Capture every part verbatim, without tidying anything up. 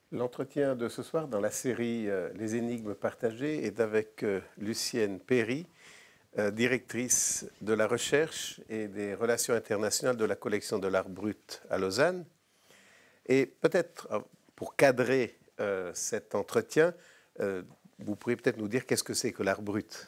L'entretien de ce soir dans la série euh, Les énigmes partagées est avec euh, Lucienne Perry, euh, directrice de la recherche et des relations internationales de la collection de l'art brut à Lausanne. Et peut-être, euh, pour cadrer euh, cet entretien, euh, vous pourriez peut-être nous dire qu'est-ce que c'est que l'art brut?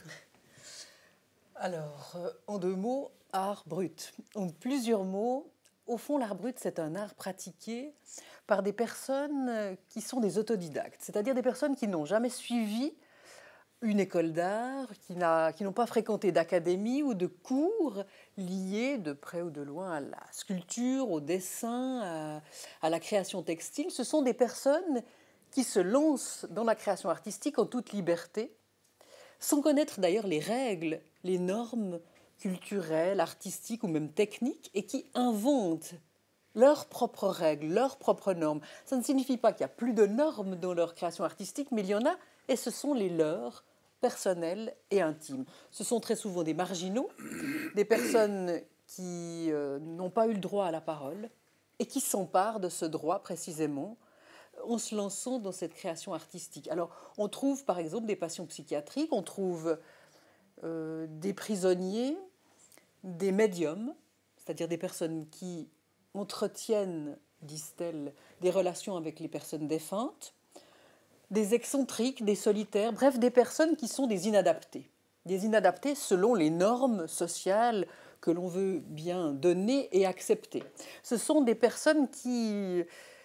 Alors, euh, en deux mots, art brut. En plusieurs mots, au fond, l'art brut, c'est un art pratiqué par des personnes euh, qui sont des autodidactes, c'est-à-dire des personnes qui n'ont jamais suivi une école d'art, qui, n'a- qui n'ont pas fréquenté d'académie ou de cours liés de près ou de loin à la sculpture, au dessin, à, à la création textile. Ce sont des personnes qui se lancent dans la création artistique en toute liberté, sans connaître d'ailleurs les règles, les normes culturelles, artistiques ou même techniques, et qui inventent leurs propres règles, leurs propres normes. Ça ne signifie pas qu'il n'y a plus de normes dans leur création artistique, mais il y en a, et ce sont les leurs, personnelles et intimes. Ce sont très souvent des marginaux, des personnes qui euh, n'ont pas eu le droit à la parole, et qui s'emparent de ce droit précisément en se lançant dans cette création artistique. Alors, on trouve par exemple des patients psychiatriques, on trouve euh, des prisonniers, des médiums, c'est-à-dire des personnes qui entretiennent, disent-elles, des relations avec les personnes défuntes, des excentriques, des solitaires, bref, des personnes qui sont des inadaptés. Des inadaptés selon les normes sociales que l'on veut bien donner et accepter. Ce sont des personnes qui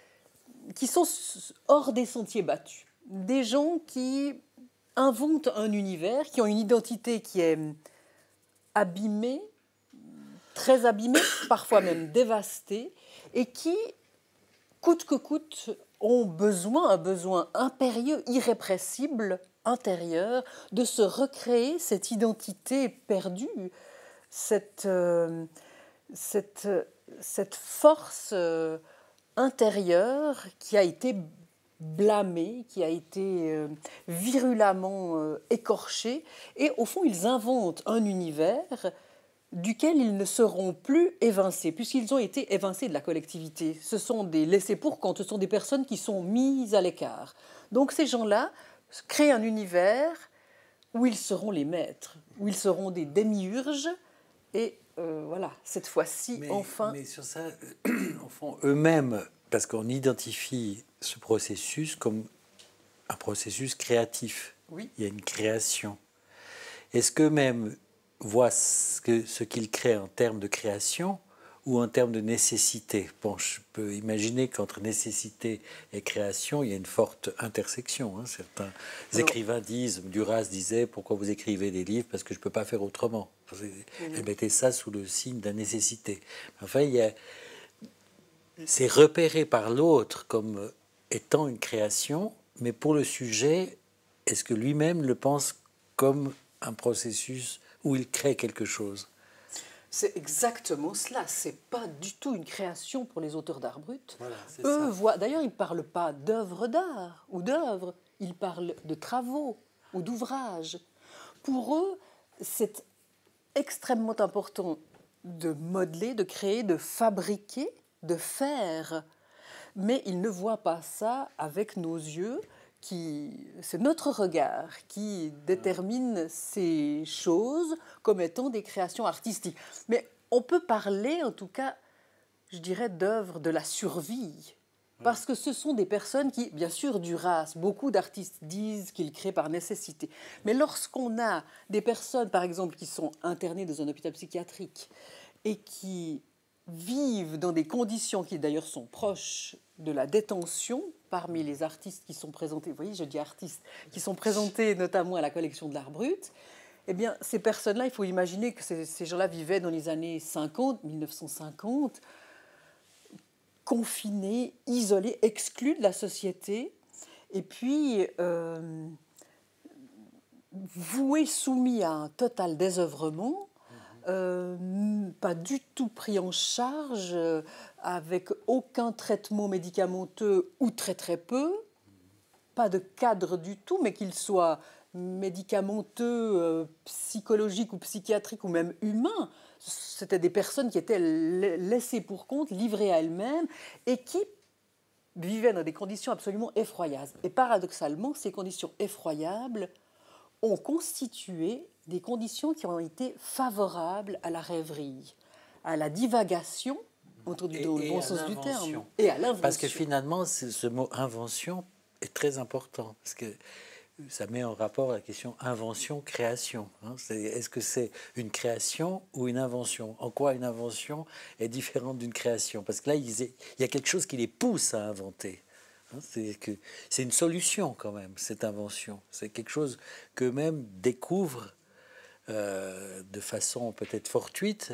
qui sont hors des sentiers battus. Des gens qui inventent un univers, qui ont une identité qui est abîmée, très abîmée, parfois même dévastée, et qui, coûte que coûte, ont besoin, un besoin impérieux, irrépressible, intérieur, de se recréer cette identité perdue, cette, euh, cette, cette force euh, intérieure qui a été blâmée, qui a été euh, virulemment euh, écorchée. Et au fond, ils inventent un univers duquel ils ne seront plus évincés, puisqu'ils ont été évincés de la collectivité. Ce sont des laissés-pour-compte, ce sont des personnes qui sont mises à l'écart. Donc ces gens-là créent un univers où ils seront les maîtres, où ils seront des démiurges, et euh, voilà, cette fois-ci, Mais, enfin... mais sur ça, en fond, eux-mêmes, parce qu'on identifie ce processus comme un processus créatif. Oui. Il y a une création. Est-ce qu'eux-mêmes voient ce, que, ce qu'ils créent en termes de création ou en termes de nécessité? Bon, je peux imaginer qu'entre nécessité et création, il y a une forte intersection. Hein. Certains Alors, écrivains disent, Duras disait, pourquoi vous écrivez des livres? Parce que je ne peux pas faire autrement. Elle mettait ça sous le signe de la nécessité. Enfin, il y a, c'est repéré par l'autre comme étant une création, mais pour le sujet, est-ce que lui-même le pense comme un processus où il crée quelque chose? C'est exactement cela. C'est pas du tout une création pour les auteurs d'art brut. Voilà, c'est Eux ça. voient. D'ailleurs, ils ne parlent pas d'œuvres d'art ou d'œuvres. Ils parlent de travaux ou d'ouvrages. Pour eux, c'est extrêmement important de modeler, de créer, de fabriquer, de faire. Mais ils ne voient pas ça avec nos yeux. Qui, c'est notre regard qui détermine ces choses comme étant des créations artistiques. Mais on peut parler, en tout cas, je dirais, d'œuvres de la survie. Parce que ce sont des personnes qui, bien sûr, Duras, beaucoup d'artistes disent qu'ils créent par nécessité. Mais lorsqu'on a des personnes, par exemple, qui sont internées dans un hôpital psychiatrique et qui vivent dans des conditions qui d'ailleurs sont proches de la détention, parmi les artistes qui sont présentés, vous voyez, je dis artistes, qui sont présentés notamment à la collection de l'art brut, eh bien, ces personnes-là, il faut imaginer que ces, ces gens-là vivaient dans les années cinquante, mille neuf cent cinquante, confinés, isolés, exclus de la société, et puis euh, voués, soumis à un total désœuvrement, Euh, pas du tout pris en charge, euh, avec aucun traitement médicamenteux ou très très peu, pas de cadre du tout, mais qu'il soit médicamenteux, euh, psychologique ou psychiatrique ou même humain. C'était des personnes qui étaient laissées pour compte, livrées à elles-mêmes et qui vivaient dans des conditions absolument effroyables. Et paradoxalement, ces conditions effroyables ont constitué des conditions qui ont été favorables à la rêverie, à la divagation, autour du dans le bon sens du terme, et à l'invention. Parce que finalement, ce mot invention est très important, parce que ça met en rapport la question invention-création. Hein. Est-ce que c'est une création ou une invention? En quoi une invention est différente d'une création? Parce que là, il y a quelque chose qui les pousse à inventer. Hein. C'est que c'est une solution quand même, cette invention. C'est quelque chose qu'eux-mêmes découvrent euh, de façon peut-être fortuite.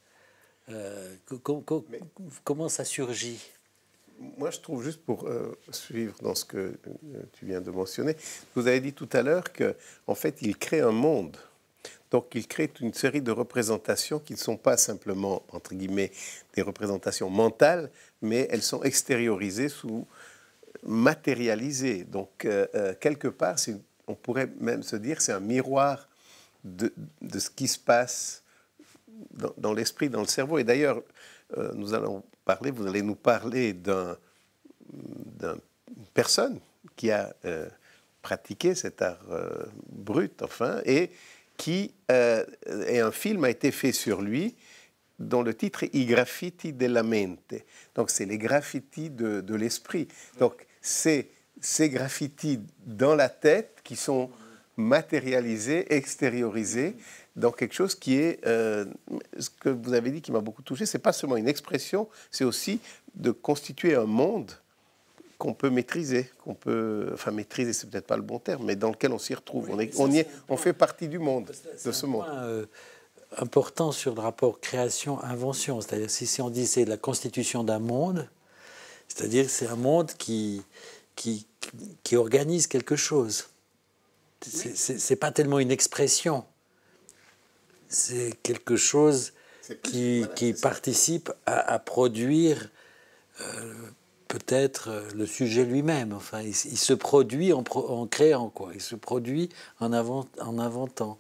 Euh, com com Mais, comment ça surgit? Moi, je trouve, juste pour euh, suivre dans ce que euh, tu viens de mentionner, vous avez dit tout à l'heure qu'en fait, il crée un monde. Donc, il crée une série de représentations qui ne sont pas simplement, entre guillemets, des représentations mentales, mais elles sont extériorisées, sous, matérialisées. Donc, euh, euh, quelque part, on pourrait même se dire c'est un miroir de, de ce qui se passe dans, dans l'esprit, dans le cerveau. Et d'ailleurs, euh, nous allons parler, vous allez nous parler d'un, d'une personne qui a euh, pratiqué cet art euh, brut, enfin, et qui euh, et un film a été fait sur lui, dont le titre est I graffiti della mente. Donc, c'est les graffitis de, de l'esprit. Donc, c'est ces graffitis dans la tête qui sont matérialisés, extériorisés dans quelque chose qui est, euh, ce que vous avez dit qui m'a beaucoup touché, c'est pas seulement une expression, c'est aussi de constituer un monde qu'on peut maîtriser, qu'on peut, enfin maîtriser, c'est peut-être pas le bon terme, mais dans lequel on s'y retrouve. Oui, on, est, ça, on, y est, on fait partie du monde, de ce monde. Point, euh, important sur le rapport création-invention, c'est-à-dire si, si on dit c'est la constitution d'un monde, c'est-à-dire c'est un monde qui, qui, qui organise quelque chose. C'est oui. pas tellement une expression. C'est quelque chose qui, voilà, qui participe à, à produire euh, peut-être euh, le sujet lui-même. Enfin, il, il se produit en, pro, en créant, quoi. Il se produit en, invent, en inventant.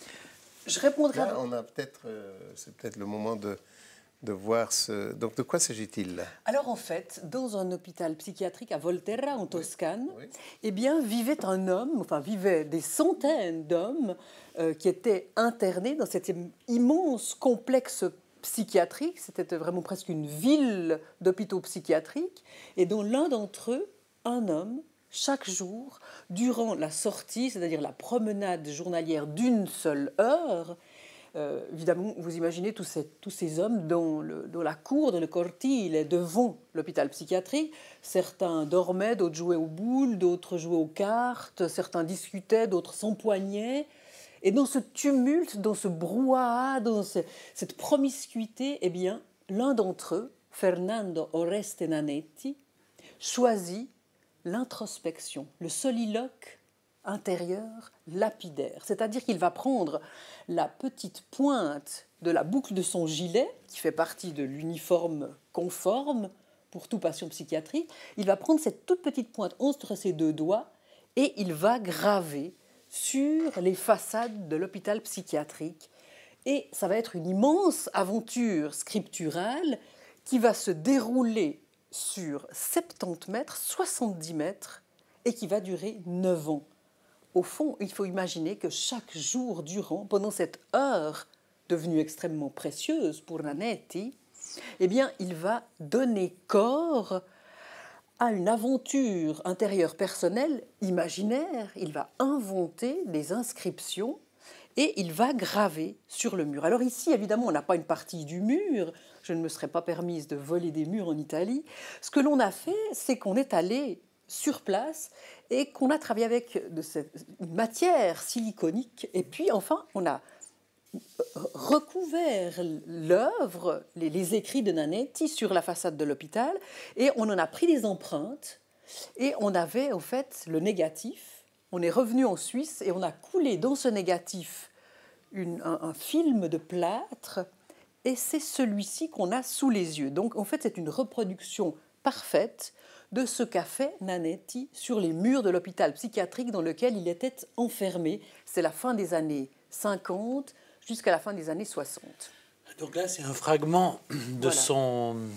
Je répondrai. Là, on a peut-être, euh, c'est peut-être le moment de, de voir ce. Donc, de quoi s'agit-il là? Alors, en fait, dans un hôpital psychiatrique à Volterra, en Toscane, oui. Oui. Eh bien, vivait un homme, enfin, vivaient des centaines d'hommes euh, qui étaient internés dans cet immense complexe psychiatrique. C'était vraiment presque une ville d'hôpitaux psychiatriques, et dont l'un d'entre eux, un homme, chaque jour, durant la sortie, c'est-à-dire la promenade journalière d'une seule heure, Euh, évidemment, vous imaginez tous ces, tous ces hommes dans, le, dans la cour, dans le cortile, devant l'hôpital psychiatrique. Certains dormaient, d'autres jouaient aux boules, d'autres jouaient aux cartes, certains discutaient, d'autres s'empoignaient. Et dans ce tumulte, dans ce brouhaha, dans ce, cette promiscuité, eh bien, l'un d'entre eux, Fernando Oreste Nanetti, choisit l'introspection, le soliloque intérieur lapidaire. C'est-à-dire qu'il va prendre la petite pointe de la boucle de son gilet, qui fait partie de l'uniforme conforme pour tout patient psychiatrique. Il va prendre cette toute petite pointe entre ses deux doigts et il va graver sur les façades de l'hôpital psychiatrique. Et ça va être une immense aventure scripturale qui va se dérouler sur soixante-dix mètres, soixante-dix mètres, et qui va durer neuf ans. Au fond, il faut imaginer que chaque jour durant, pendant cette heure devenue extrêmement précieuse pour Nanetti, eh bien, il va donner corps à une aventure intérieure personnelle, imaginaire. Il va inventer des inscriptions et il va graver sur le mur. Alors ici, évidemment, on n'a pas une partie du mur. Je ne me serais pas permise de voler des murs en Italie. Ce que l'on a fait, c'est qu'on est allé sur place et qu'on a travaillé avec de cette matière siliconique. Et puis, enfin, on a recouvert l'œuvre, les, les écrits de Nanetti sur la façade de l'hôpital, et on en a pris des empreintes, et on avait, au fait, le négatif. On est revenu en Suisse, et on a coulé dans ce négatif une, un, un film de plâtre, et c'est celui-ci qu'on a sous les yeux. Donc, en fait, c'est une reproduction parfaite de ce qu'a fait Nanetti sur les murs de l'hôpital psychiatrique dans lequel il était enfermé. C'est la fin des années cinquante jusqu'à la fin des années soixante. Donc là, c'est un fragment de, voilà. son,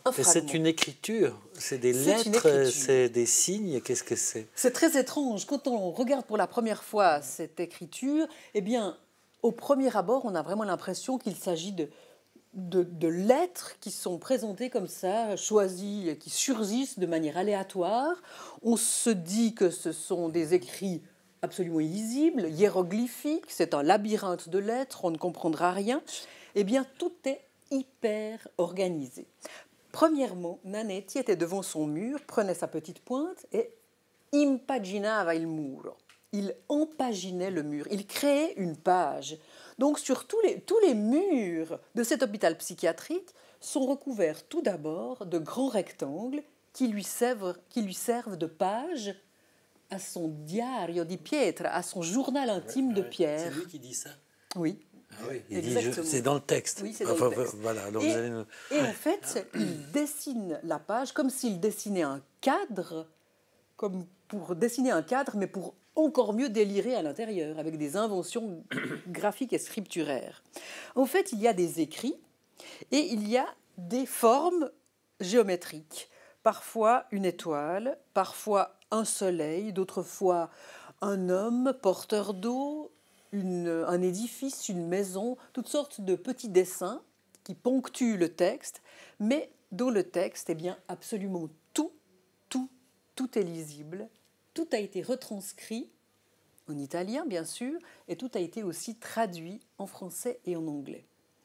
un fragment. C'est une écriture, c'est des C'est une lettres, écriture. c'est des signes, qu'est-ce que c'est? C'est très étrange. Quand on regarde pour la première fois cette écriture, eh bien, au premier abord, on a vraiment l'impression qu'il s'agit de, de, de lettres qui sont présentées comme ça, choisies, qui surgissent de manière aléatoire. On se dit que ce sont des écrits absolument illisibles, hiéroglyphiques, c'est un labyrinthe de lettres, on ne comprendra rien. Eh bien, tout est hyper organisé. Premièrement, Nanetti était devant son mur, prenait sa petite pointe et impaginava il muro. Il empaginait le mur, il créait une page. Donc sur tous les, tous les murs de cet hôpital psychiatrique sont recouverts tout d'abord de grands rectangles qui lui servent, qui lui servent de page à son diario di pietra, à son journal intime de pierre. C'est lui qui dit ça? Oui. Ah oui, il dit, Exactement. je- c'est dans le texte. Oui, c'est dans Enfin, le texte. Voilà, donc Et, vous allez nous- et en fait, il dessine la page comme s'il dessinait un cadre, comme pour dessiner un cadre, mais pour encore mieux délirer à l'intérieur, avec des inventions graphiques et scripturaires. En fait, il y a des écrits et il y a des formes géométriques. Parfois une étoile, parfois un soleil, d'autres fois un homme porteur d'eau, une- un édifice, une maison, toutes sortes de petits dessins qui ponctuent le texte, mais dont le texte, eh bien, absolument tout, tout, tout est lisible. Tout a été retranscrit en italien, bien sûr, et tout a été aussi traduit en français et en anglais.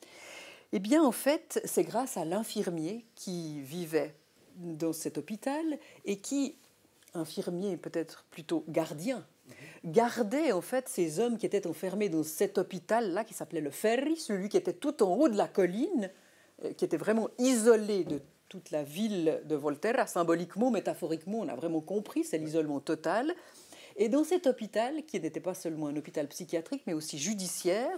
Eh bien, en fait, c'est grâce à l'infirmier qui vivait dans cet hôpital et qui, infirmier peut-être plutôt gardien, gardait en fait ces hommes qui étaient enfermés dans cet hôpital-là qui s'appelait le Ferri, celui qui était tout en haut de la colline, euh, qui était vraiment isolé de toute la ville de Volterra. Symboliquement, métaphoriquement, on a vraiment compris, c'est l'isolement total. Et dans cet hôpital, qui n'était pas seulement un hôpital psychiatrique, mais aussi judiciaire,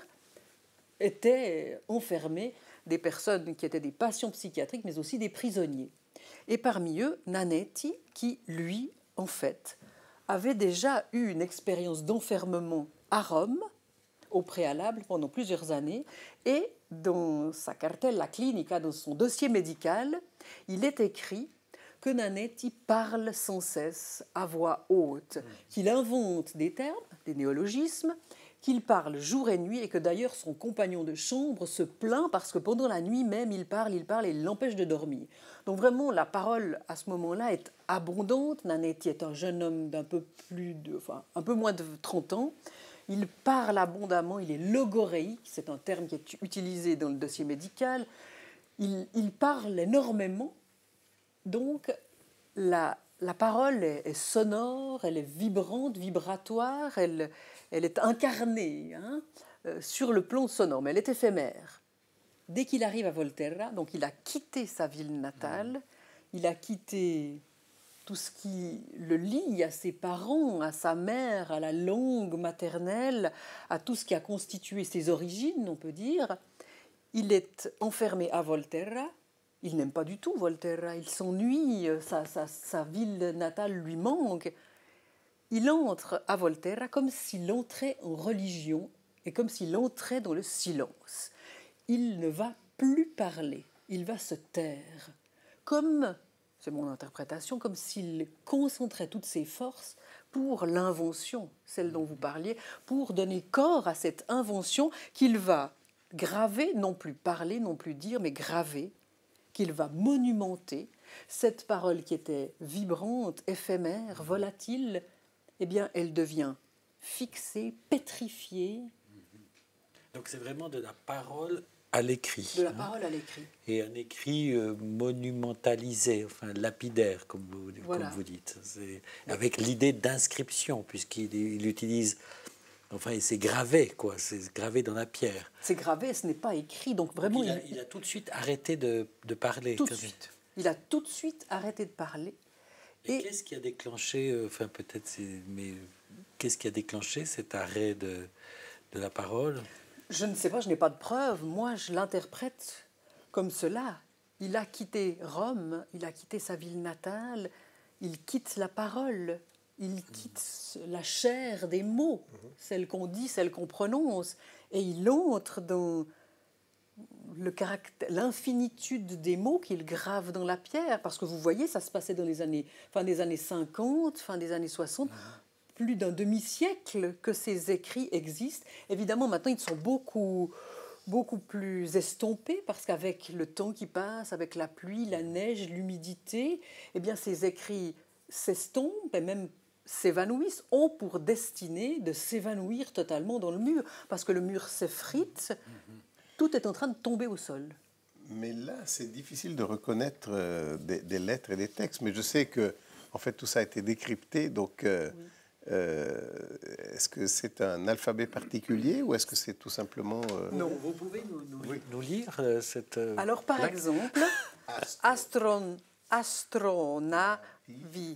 étaient enfermés des personnes qui étaient des patients psychiatriques, mais aussi des prisonniers. Et parmi eux, Nanetti, qui, lui, en fait, avait déjà eu une expérience d'enfermement à Rome, au préalable, pendant plusieurs années, et dans sa cartella clinica, dans son dossier médical, il est écrit que Nanetti parle sans cesse à voix haute, qu'il invente des termes, des néologismes, qu'il parle jour et nuit et que d'ailleurs son compagnon de chambre se plaint parce que pendant la nuit même, il parle, il parle et il l'empêche de dormir. Donc vraiment, la parole à ce moment-là est abondante. Nanetti est un jeune homme d'un peu plus de, enfin, un peu moins de trente ans. Il parle abondamment, il est logoréique, c'est un terme qui est utilisé dans le dossier médical. Il, il parle énormément. Donc, la, la parole est, est sonore, elle est vibrante, vibratoire, elle, elle est incarnée hein, euh, sur le plan sonore, mais elle est éphémère. Dès qu'il arrive à Volterra, donc il a quitté sa ville natale, il a quitté tout ce qui le lie à ses parents, à sa mère, à la langue maternelle, à tout ce qui a constitué ses origines, on peut dire. Il est enfermé à Volterra. Il n'aime pas du tout Volterra, il s'ennuie, sa, sa, sa ville natale lui manque. Il entre à Volterra comme s'il entrait en religion et comme s'il entrait dans le silence. Il ne va plus parler, il va se taire. Comme, c'est mon interprétation, comme s'il concentrait toutes ses forces pour l'invention, celle dont vous parliez, pour donner corps à cette invention qu'il va graver, non plus parler, non plus dire, mais graver, qu'il va monumenter. Cette parole qui était vibrante, éphémère, volatile, eh bien, elle devient fixée, pétrifiée. Donc c'est vraiment de la parole à l'écrit. De la hein. parole à l'écrit. Et un écrit euh, monumentalisé, enfin lapidaire, comme vous, Voilà. comme vous dites. C'est, avec l'idée d'inscription, puisqu'il il utilise... Enfin, c'est gravé, quoi. C'est gravé dans la pierre. C'est gravé, ce n'est pas écrit. Donc vraiment, Donc, il, a, il a tout de suite arrêté de, de parler. tout de suite. Il a tout de suite arrêté de parler. Et, Et- qu'est-ce qui a déclenché, euh, enfin peut-être, c'est, mais qu'est-ce qui a déclenché cet arrêt de, de la parole? Je ne sais pas, je n'ai pas de preuves. Moi, je l'interprète comme cela. Il a quitté Rome, il a quitté sa ville natale, il quitte la parole, il quitte la chair des mots, celle qu'on dit, celle qu'on prononce, et il entre dans, l'infinitude des mots qu'il grave dans la pierre. Parce que vous voyez, ça se passait dans les années, fin des années cinquante, fin des années soixante. Plus d'un demi-siècle que ces écrits existent. Évidemment, maintenant, ils sont beaucoup, beaucoup plus estompés parce qu'avec le temps qui passe, avec la pluie, la neige, l'humidité, eh bien, ces écrits s'estompent et même s'évanouissent, ont pour destinée de s'évanouir totalement dans le mur parce que le mur s'effrite, tout est en train de tomber au sol. Mais là, c'est difficile de reconnaître euh, des, des lettres et des textes, mais je sais que, en fait, tout ça a été décrypté, donc... Euh, oui. Euh, est-ce que c'est un alphabet particulier ou est-ce que c'est tout simplement... Euh... Non, vous pouvez nous, nous, oui. nous lire euh, cette... Euh, Alors, par plaque. exemple, astron, astronavi.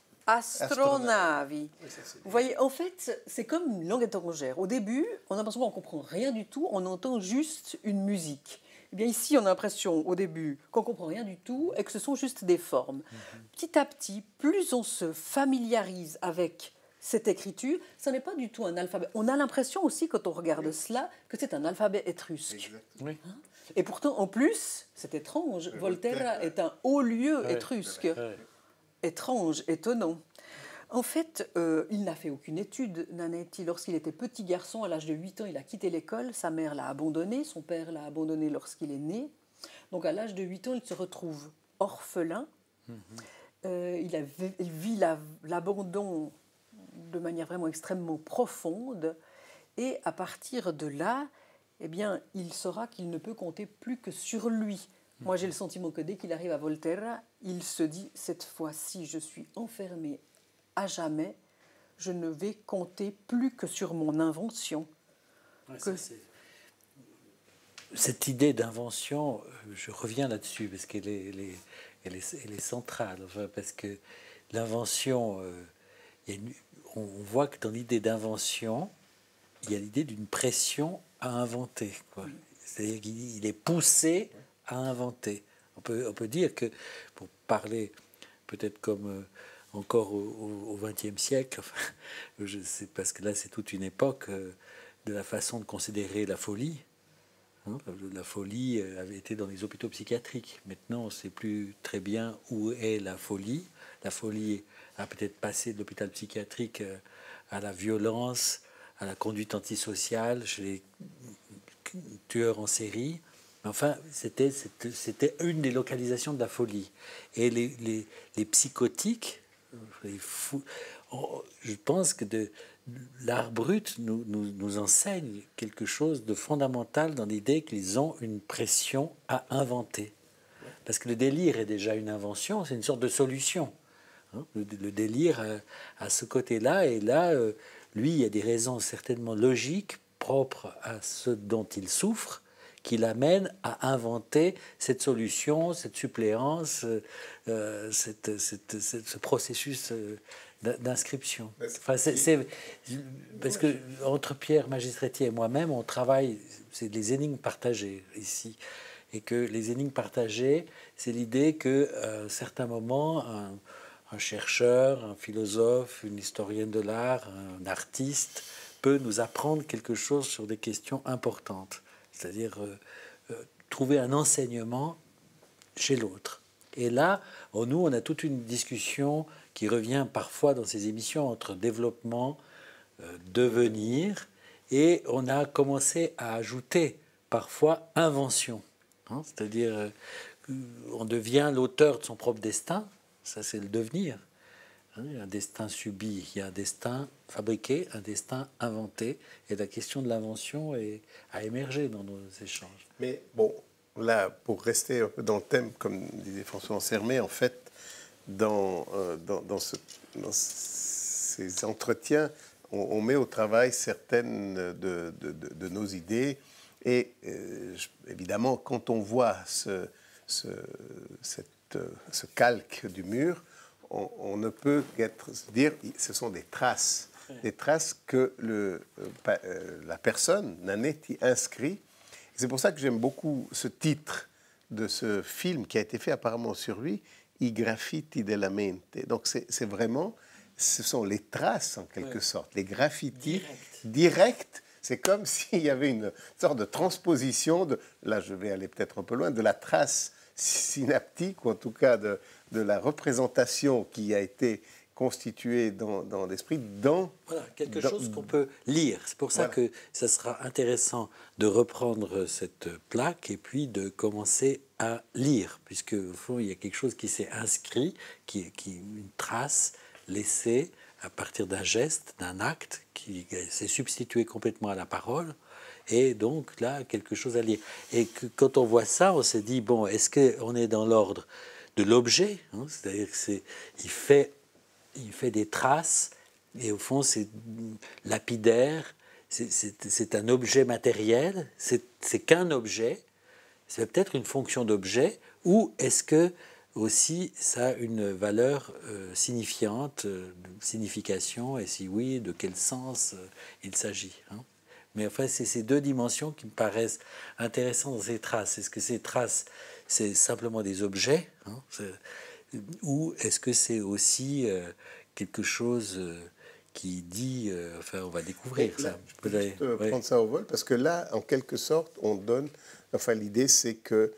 Astronavi. Oui, vous voyez, en fait, c'est comme une langue étrangère. Au début, on a l'impression qu'on ne comprend rien du tout, on entend juste une musique. Eh bien, ici, on a l'impression, au début, qu'on ne comprend rien du tout et que ce sont juste des formes. Mm-hmm. Petit à petit, plus on se familiarise avec cette écriture, ce n'est pas du tout un alphabet. On a l'impression aussi, quand on regarde oui. cela, que c'est un alphabet étrusque. Oui. Hein? Et pourtant, en plus, c'est étrange. Le Volterra, Volterra est un haut lieu oui. étrusque. Oui. Étrange, étonnant. En fait, euh, il n'a fait aucune étude, Nanetti. Lorsqu'il était petit garçon, à l'âge de huit ans, il a quitté l'école. Sa mère l'a abandonné, son père l'a abandonné lorsqu'il est né. Donc, à l'âge de huit ans, il se retrouve orphelin. Mm-hmm. Euh, il, a, il vit la, l'abandon de manière vraiment extrêmement profonde. Et à partir de là, eh bien, il saura qu'il ne peut compter plus que sur lui. Moi, j'ai le sentiment que dès qu'il arrive à Volterra, il se dit, cette fois-ci, je suis enfermé à jamais, je ne vais compter plus que sur mon invention. Ouais, que... c'est... Cette idée d'invention, je reviens là-dessus, parce qu'elle est, elle est, elle est, elle est centrale, enfin, parce que l'invention, euh, il y a une... on voit que dans l'idée d'invention, il y a l'idée d'une pression à inventer, quoi. Oui. C'est-à-dire qu'il est poussé à inventer. On peut, on peut dire que, pour parler peut-être comme euh, encore au vingtième siècle, enfin, je sais, parce que là c'est toute une époque euh, de la façon de considérer la folie. Hein, la folie avait été dans les hôpitaux psychiatriques. Maintenant, on ne sait plus très bien où est la folie. La folie a peut-être passé de l'hôpital psychiatrique à la violence, à la conduite antisociale chez les tueurs en série. Enfin, c'était, c'était, c'était une des localisations de la folie. Et les, les, les psychotiques, les fous, je pense que de, l'art brut nous, nous, nous enseigne quelque chose de fondamental dans l'idée qu'ils ont une pression à inventer. Parce que le délire est déjà une invention, c'est une sorte de solution. Hein, le, le délire a, a ce côté-là, et là, euh, lui, il y a des raisons certainement logiques, propres à ce dont il souffre, qui l'amène à inventer cette solution, cette suppléance, euh, cette, cette, cette, ce processus euh, d'inscription. Enfin, c'est, c'est, parce que entre Pierre Magistretti et moi-même, on travaille, c'est des énigmes partagées ici, et que les énigmes partagées, c'est l'idée que à un certain moment, un, un chercheur, un philosophe, une historienne de l'art, un artiste peut nous apprendre quelque chose sur des questions importantes. C'est-à-dire euh, euh, trouver un enseignement chez l'autre. Et là, oh, nous, on a toute une discussion qui revient parfois dans ces émissions entre développement, euh, devenir, et on a commencé à ajouter parfois invention. Hein, c'est-à-dire, euh, on devient l'auteur de son propre destin, ça c'est le devenir. Il y a un destin subi, il y a un destin fabriqué, un destin inventé. Et la question de l'invention est, a émergé dans nos échanges. Mais bon, là, pour rester un peu dans le thème, comme disait François Ansermet, en fait, dans, euh, dans, dans, ce, dans ces entretiens, on, on met au travail certaines de, de, de, de nos idées. Et euh, évidemment, quand on voit ce, ce, cette, ce calque du mur, On, on ne peut qu'être dire ce sont des traces, des traces que le, euh, la personne, Nanetti, inscrit. C'est pour ça que j'aime beaucoup ce titre de ce film qui a été fait apparemment sur lui, I graffiti della mente. Donc c'est, c'est vraiment, ce sont les traces en quelque ouais. sorte, les graffitis directs. C'est comme s'il y avait une sorte de transposition, de, là je vais aller peut-être un peu loin, de la trace synaptique, ou en tout cas de, de la représentation qui a été constituée dans, dans l'esprit, dans... Voilà, quelque dans, chose qu'on peut lire. C'est pour ça voilà. que ça sera intéressant de reprendre cette plaque et puis de commencer à lire, puisque au fond, il y a quelque chose qui s'est inscrit, qui, qui une trace laissée à partir d'un geste, d'un acte, qui s'est substitué complètement à la parole, et donc là, quelque chose à lire. Et que, quand on voit ça, on s'est dit, bon, est-ce qu'on est dans l'ordre de l'objet, hein, c'est-à-dire qu'il fait, il fait des traces, et au fond, c'est lapidaire, c'est un objet matériel, c'est qu'un objet, c'est peut-être une fonction d'objet, ou est-ce que aussi ça a une valeur euh, signifiante, euh, signification, et si oui, de quel sens euh, il s'agit, hein. Mais enfin, c'est ces deux dimensions qui me paraissent intéressantes dans ces traces. Est-ce que ces traces, c'est simplement des objets, hein, ou est-ce que c'est aussi euh, quelque chose euh, qui dit, euh, enfin, on va découvrir là, ça. Je peux juste euh, ouais. prendre ça au vol, parce que là, en quelque sorte, on donne, enfin, l'idée, c'est que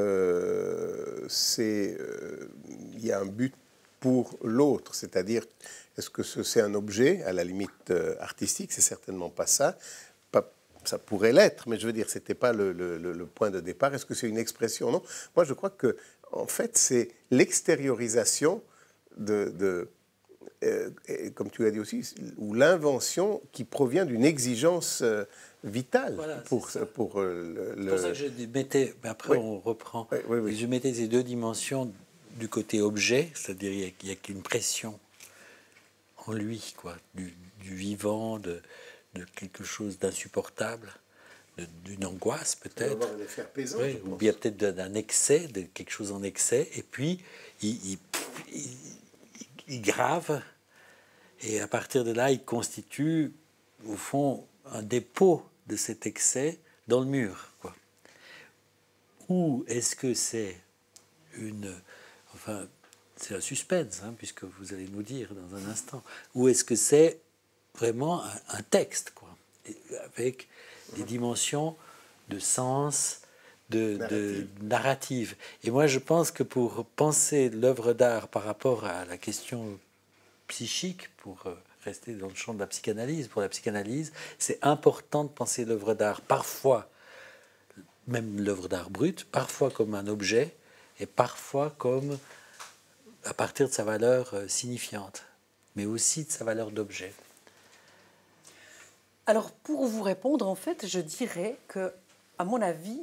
euh, c'est, euh, il y a un but pour l'autre, c'est-à-dire, est-ce que c'est un objet, à la limite euh, artistique, c'est certainement pas ça. Ça pourrait l'être, mais je veux dire, ce n'était pas le, le, le point de départ. Est-ce que c'est une expression? Non. Moi, je crois que, en fait, c'est l'extériorisation de, de euh, comme tu l'as dit aussi, ou l'invention qui provient d'une exigence euh, vitale. Voilà, pour, pour euh, le. C'est pour ça que je mettais, après oui. on reprend, oui, oui, oui. je mettais ces deux dimensions du côté objet, c'est-à-dire il n'y a, a qu'une pression en lui, quoi, du, du vivant, de. de quelque chose d'insupportable, d'une angoisse peut-être, oui, ou bien peut-être d'un excès, de quelque chose en excès, et puis il, il, il, il grave, et à partir de là, il constitue au fond un dépôt de cet excès dans le mur, quoi. Ou est-ce que c'est une... Enfin, c'est un suspense, hein, puisque vous allez nous dire dans un instant. Ou est-ce que c'est vraiment un, un texte, quoi, avec des dimensions de sens, de narrative. de narrative. Et moi, je pense que pour penser l'œuvre d'art par rapport à la question psychique, pour rester dans le champ de la psychanalyse, pour la psychanalyse, c'est important de penser l'œuvre d'art parfois, même l'œuvre d'art brute, parfois comme un objet, et parfois comme à partir de sa valeur signifiante, mais aussi de sa valeur d'objet. Alors, pour vous répondre, en fait, je dirais que, à mon avis,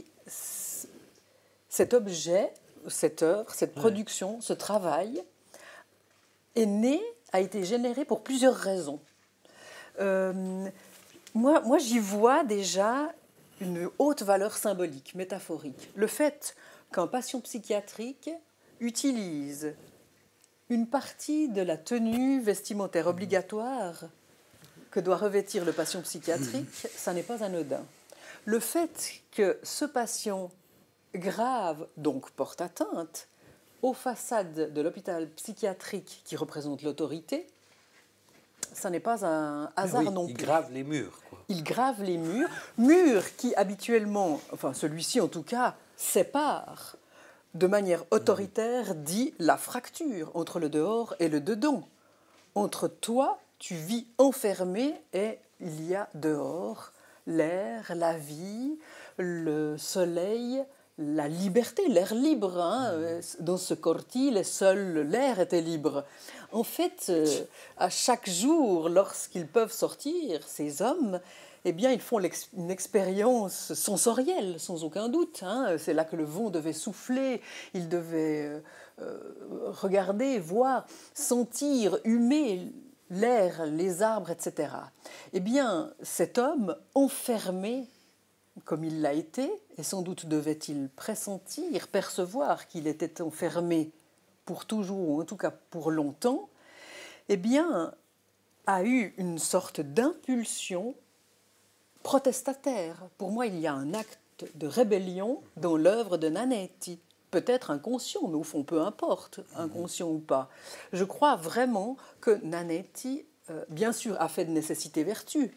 cet objet, cette œuvre, cette production, ouais. ce travail est né, a été généré pour plusieurs raisons. Euh, moi, moi j'y vois déjà une haute valeur symbolique, métaphorique. Le fait qu'un patient psychiatrique utilise une partie de la tenue vestimentaire obligatoire que doit revêtir le patient psychiatrique, ça n'est pas anodin. Le fait que ce patient grave, donc porte atteinte, aux façades de l'hôpital psychiatrique qui représente l'autorité, ça n'est pas un hasard oui, non il plus. Il grave les murs. Quoi. Il grave les murs, murs qui habituellement, enfin celui-ci en tout cas, sépare de manière autoritaire, dit la fracture entre le dehors et le dedans. Entre toi, tu vis enfermé et il y a dehors l'air, la vie, le soleil, la liberté, l'air libre. Hein. Dans ce cortile, seul l'air était libre. En fait, euh, à chaque jour, lorsqu'ils peuvent sortir, ces hommes, eh bien, ils font l'ex- une expérience sensorielle, sans aucun doute. Hein. C'est là que le vent devait souffler, ils devaient euh, regarder, voir, sentir, humer l'air, les arbres, et cetera. Eh bien, cet homme, enfermé comme il l'a été, et sans doute devait-il pressentir, percevoir qu'il était enfermé pour toujours, ou en tout cas pour longtemps, eh bien, a eu une sorte d'impulsion protestataire. Pour moi, il y a un acte de rébellion dans l'œuvre de Nanetti. Peut-être inconscient, mais au fond, peu importe, inconscient ou pas. Je crois vraiment que Nanetti, euh, bien sûr, a fait de nécessité vertu.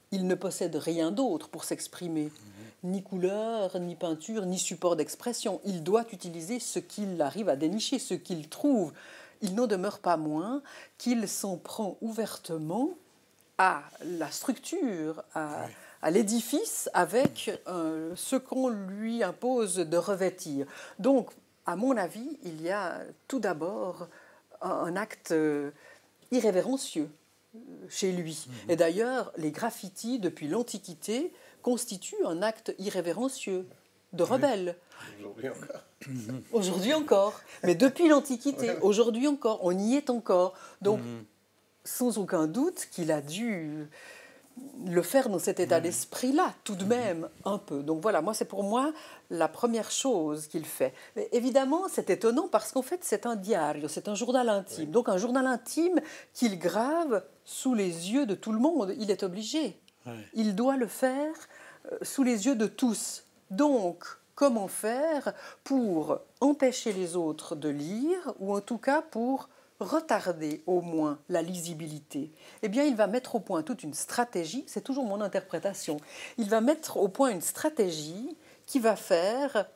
il ne possède rien d'autre pour s'exprimer. Mmh. Ni couleur, ni peinture, ni support d'expression. Il doit utiliser ce qu'il arrive à dénicher, ce qu'il trouve. Il n'en demeure pas moins qu'il s'en prend ouvertement à la structure, à, oui. à l'édifice, avec euh, ce qu'on lui impose de revêtir. Donc, à mon avis, il y a tout d'abord un, un acte euh, irrévérencieux chez lui. Mmh. Et d'ailleurs, les graffitis, depuis l'Antiquité, constituent un acte irrévérencieux, de rebelle. Oui. Aujourd'hui encore. Aujourd'hui encore. Mais depuis l'Antiquité, ouais. aujourd'hui encore, on y est encore. Donc, mmh. sans aucun doute qu'il a dû le faire dans cet état mmh. d'esprit-là, tout de même, un peu. Donc voilà, moi, c'est pour moi la première chose qu'il fait. Mais évidemment, c'est étonnant parce qu'en fait, c'est un diario, c'est un journal intime. Oui. Donc un journal intime qu'il grave sous les yeux de tout le monde. Il est obligé. Oui. Il doit le faire sous les yeux de tous. Donc, comment faire pour empêcher les autres de lire, ou en tout cas pour retarder au moins la lisibilité? Eh bien, il va mettre au point toute une stratégie, c'est toujours mon interprétation, il va mettre au point une stratégie qui va faire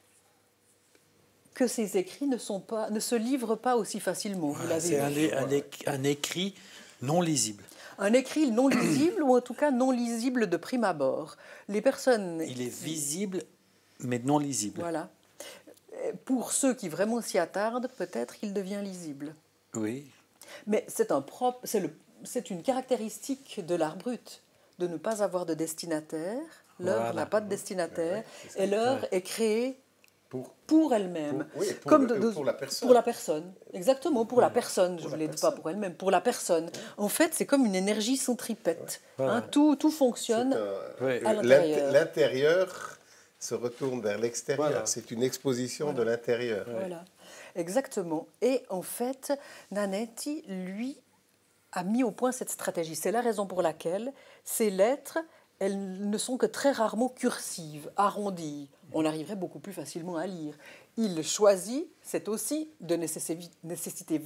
que ces écrits ne, sont pas, ne se livrent pas aussi facilement. Vous l'avez c'est un, un, un écrit non lisible. Un écrit non lisible, ou en tout cas non lisible de prime abord. Les personnes... Il est visible, mais non lisible. Voilà. Pour ceux qui vraiment s'y attardent, peut-être qu'il devient lisible. Oui. Mais c'est, un propre, c'est, le, c'est une caractéristique de l'art brut, de ne pas avoir de destinataire. L'œuvre voilà. n'a pas de destinataire, ouais, et l'œuvre ouais. est créée pour, pour elle-même. Pour, oui, pour, comme le, de, de, pour la personne. Pour la personne, exactement, pour ouais. la personne, je ne voulais dire pas pour elle-même, pour la personne. Ouais. En fait, c'est comme une énergie centripète. Ouais. Hein, ouais. tout, tout fonctionne un, ouais. à l'intérieur. L'intérieur se retourne vers l'extérieur. Voilà. C'est une exposition voilà. de l'intérieur. Ouais. Voilà, exactement. Et en fait, Nanetti, lui, a mis au point cette stratégie. C'est la raison pour laquelle ces lettres, elles ne sont que très rarement cursives, arrondies. On arriverait beaucoup plus facilement à lire. Il choisit, c'est aussi de nécessité, nécessité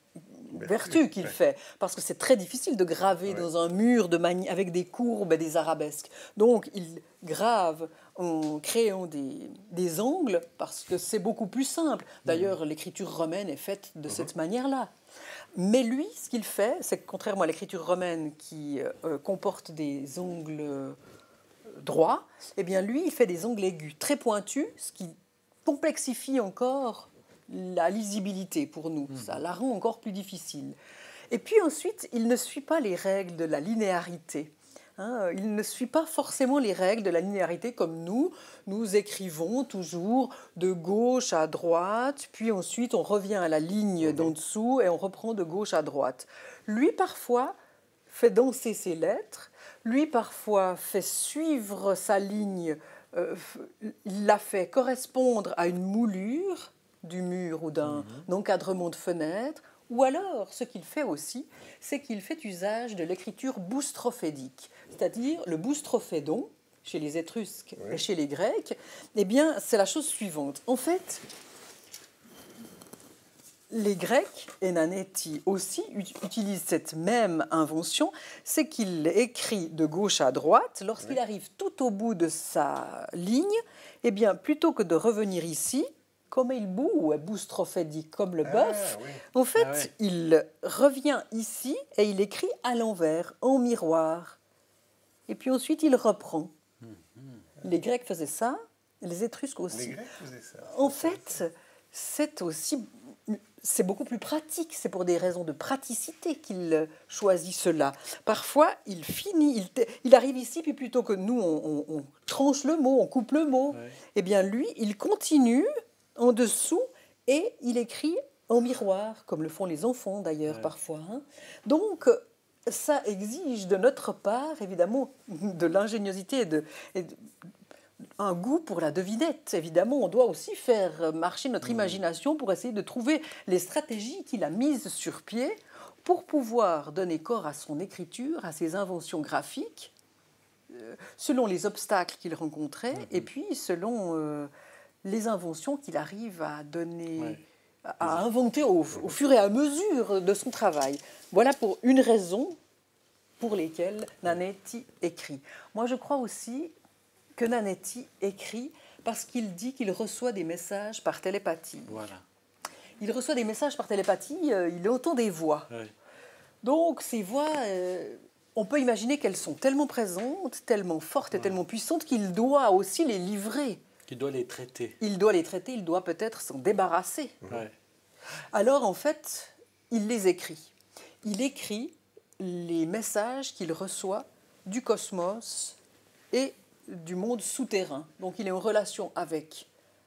vertu qu'il fait, parce que c'est très difficile de graver ouais. dans un mur de mani- avec des courbes et des arabesques. Donc il grave en créant des, des angles, parce que c'est beaucoup plus simple. D'ailleurs, mmh. l'écriture romaine est faite de mmh. cette manière-là. Mais lui, ce qu'il fait, c'est que contrairement à l'écriture romaine qui euh, comporte des angles euh, droits, eh bien lui, il fait des angles aigus, très pointus, ce qui complexifie encore la lisibilité pour nous. Mmh. Ça la rend encore plus difficile. Et puis ensuite, il ne suit pas les règles de la linéarité. Hein, il ne suit pas forcément les règles de la linéarité comme nous. Nous écrivons toujours de gauche à droite, puis ensuite on revient à la ligne d'en dessous et on reprend de gauche à droite. Lui, parfois, fait danser ses lettres. Lui, parfois, fait suivre sa ligne. Euh, il la fait correspondre à une moulure du mur ou d'un mmh. encadrement de fenêtre. Ou alors, ce qu'il fait aussi, c'est qu'il fait usage de l'écriture boustrophédique, c'est-à-dire le boustrophédon, chez les Étrusques oui. et chez les Grecs, eh bien, c'est la chose suivante. En fait, les Grecs, et Nanetti aussi, utilisent cette même invention, c'est qu'il écrit de gauche à droite. Lorsqu'il oui. arrive tout au bout de sa ligne, eh bien, plutôt que de revenir ici, comme il bout, ou boustrophédique, comme le bœuf, ah, oui. en fait, ah, oui. il revient ici et il écrit à l'envers, en miroir. Et puis ensuite, il reprend. Mm-hmm. Les Grecs faisaient ça, les Étrusques aussi. Les Grecs faisaient ça. En fait, c'est aussi... C'est beaucoup plus pratique, c'est pour des raisons de praticité qu'il choisit cela. Parfois, il finit, il, il arrive ici, puis plutôt que nous, on, on, on tranche le mot, on coupe le mot, ouais. eh bien lui, il continue en dessous et il écrit en miroir, comme le font les enfants d'ailleurs ouais. parfois. Hein. Donc, ça exige de notre part, évidemment, de l'ingéniosité et de... Et de un goût pour la devinette, évidemment. On doit aussi faire marcher notre imagination pour essayer de trouver les stratégies qu'il a mises sur pied pour pouvoir donner corps à son écriture, à ses inventions graphiques, euh, selon les obstacles qu'il rencontrait mmh. et puis selon euh, les inventions qu'il arrive à donner, ouais. à, à inventer au, au fur et à mesure de son travail. Voilà pour une raison pour lesquels Nanetti écrit. Moi, je crois aussi que Nanetti écrit parce qu'il dit qu'il reçoit des messages par télépathie. Voilà. Il reçoit des messages par télépathie, euh, il entend des voix. Oui. Donc, ces voix, euh, on peut imaginer qu'elles sont tellement présentes, tellement fortes et Ouais. tellement puissantes qu'il doit aussi les livrer. Il doit les traiter. Il doit les traiter, il doit peut-être s'en débarrasser. Ouais. Alors, en fait, il les écrit. Il écrit les messages qu'il reçoit du cosmos et du monde souterrain. Donc, il est en relation avec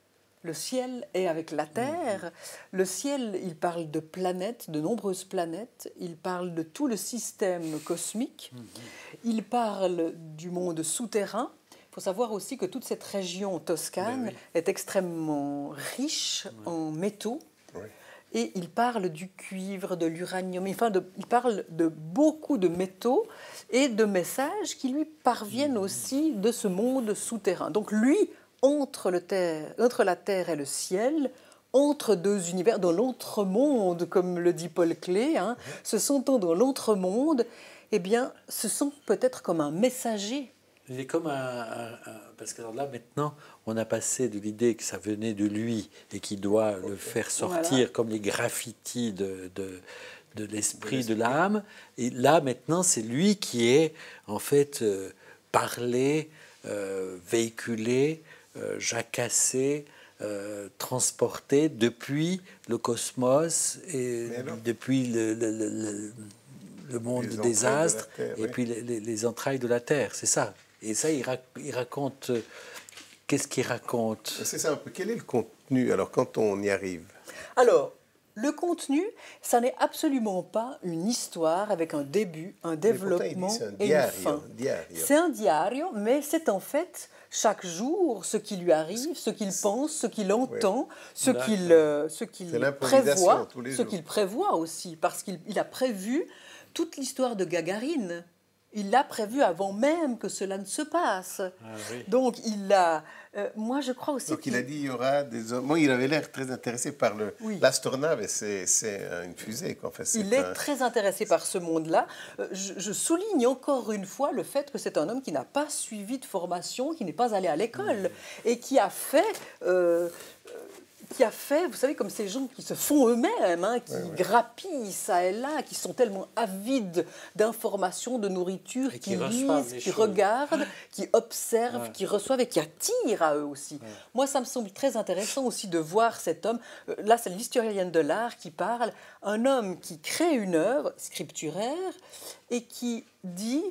le ciel et avec la Terre. Le ciel, il parle de planètes, de nombreuses planètes. Il parle de tout le système cosmique. Il parle du monde souterrain. Il faut savoir aussi que toute cette région toscane Ben oui. est extrêmement riche en métaux. Oui. Et il parle du cuivre, de l'uranium, enfin de, il parle de beaucoup de métaux et de messages qui lui parviennent aussi de ce monde souterrain. Donc lui, entre, le terre, entre la terre et le ciel, entre deux univers, dans l'autre-monde, comme le dit Paul Klee, hein, se sentant dans l'autre-monde, eh bien, se sent peut-être comme un messager. Il est comme un, un- un- parce que alors là maintenant on a passé de l'idée que ça venait de lui et qu'il doit le faire sortir Voilà. comme les graffitis de, de, de l'esprit, de l'âme. Et là maintenant c'est lui qui est en fait euh, parlé, euh, véhiculé, euh, jacassé, euh, transporté depuis le cosmos et Mais alors depuis le, le- le- le- le monde Les des entrailles de la astres Terre, et oui. puis les, les- les entrailles de la Terre, c'est ça. Et ça, il, rac- il raconte. euh, Qu'est-ce qu'il raconte? C'est ça un peu. Quel est le contenu, alors, quand on y arrive? Alors, le contenu, ça n'est absolument pas une histoire avec un début, un Mais pourtant, il développement dit c'est un et une diario, fin. diario. C'est un diario, mais c'est en fait chaque jour ce qui lui arrive, ce qu'il pense, ce qu'il entend, ce D'accord. qu'il euh, ce qu'il C'est l'improvisation prévoit, tous les ce jours. qu'il prévoit aussi, parce qu'il il a prévu toute l'histoire de Gagarine. Il l'a prévu avant même que cela ne se passe. Ah oui. Donc il a, euh, moi je crois aussi Donc il qu'il- a dit il y aura des hommes. Moi, il avait l'air très intéressé par le Oui. l'astronave et c'est c'est une fusée quoi. Enfin, c'est Il est un- très intéressé par ce monde-là. Euh, Je, je souligne encore une fois le fait que c'est un homme qui n'a pas suivi de formation, qui n'est pas allé à l'école et qui a fait, euh, euh, qui a fait, vous savez, comme ces gens qui se font eux-mêmes, hein, qui grappillent ça et là, qui sont tellement avides d'informations, de nourriture, Et qui, qui reçoivent lisent, des qui choses. regardent, qui observent, Ouais. qui reçoivent et qui attirent à eux aussi. Moi, ça me semble très intéressant aussi de voir cet homme. Euh, Là, c'est l'historienne de l'art qui parle. Un homme qui crée une œuvre scripturaire et qui dit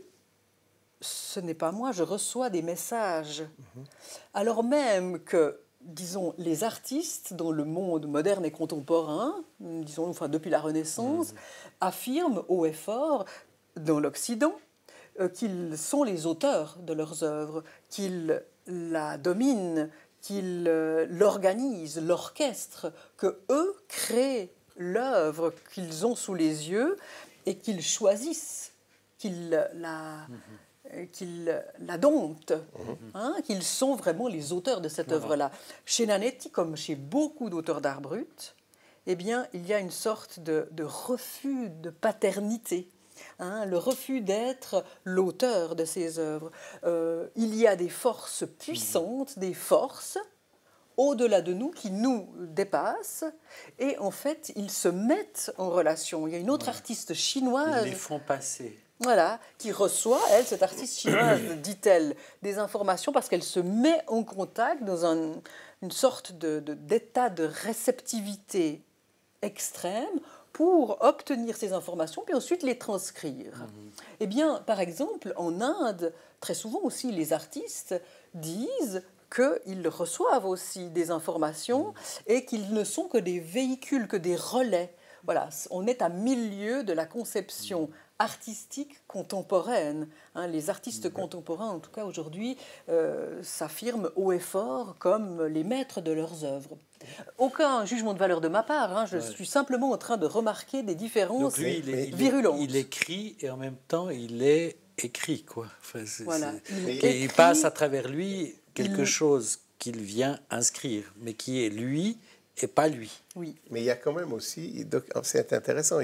« ce n'est pas moi, je reçois des messages ». Alors même que, disons, les artistes dans le monde moderne et contemporain, disons, enfin depuis la Renaissance, affirment haut et fort dans l'Occident euh, qu'ils sont les auteurs de leurs œuvres, qu'ils la dominent, qu'ils euh, l'organisent, l'orchestrent, que eux créent l'œuvre qu'ils ont sous les yeux et qu'ils choisissent, qu'ils la, euh, qu'ils la domptent, hein, qu'ils sont vraiment les auteurs de cette Voilà. œuvre-là. Chez Nanetti, comme chez beaucoup d'auteurs d'art brut, eh bien, il y a une sorte de, de refus de paternité. Hein, le refus d'être l'auteur de ces œuvres. Euh, il y a des forces puissantes, des forces au-delà de nous qui nous dépassent et en fait ils se mettent en relation. Il y a une autre artiste Ils chinoise, les font passer. voilà, qui reçoit, elle, cette artiste chinoise, dit-elle, des informations parce qu'elle se met en contact dans un- une sorte de- de- d'état de réceptivité extrême pour obtenir ces informations, puis ensuite les transcrire. Eh bien, par exemple, en Inde, très souvent aussi, les artistes disent qu'ils reçoivent aussi des informations et qu'ils ne sont que des véhicules, que des relais. Voilà, on est à milieu de la conception artistique contemporaine. Hein, les artistes contemporains, en tout cas aujourd'hui, euh, s'affirment haut et fort comme les maîtres de leurs œuvres. Aucun jugement de valeur de ma part, hein, je Ouais. suis simplement en train de remarquer des différences Donc lui, il, est, il, est- virulentes. il écrit et en même temps, il est écrit, quoi. Enfin, c'est- Voilà. c'est- Il et il écrit- passe à travers lui quelque il- chose qu'il vient inscrire, mais qui est lui et pas lui. Oui. Mais il y a quand même aussi, donc c'est intéressant, il y a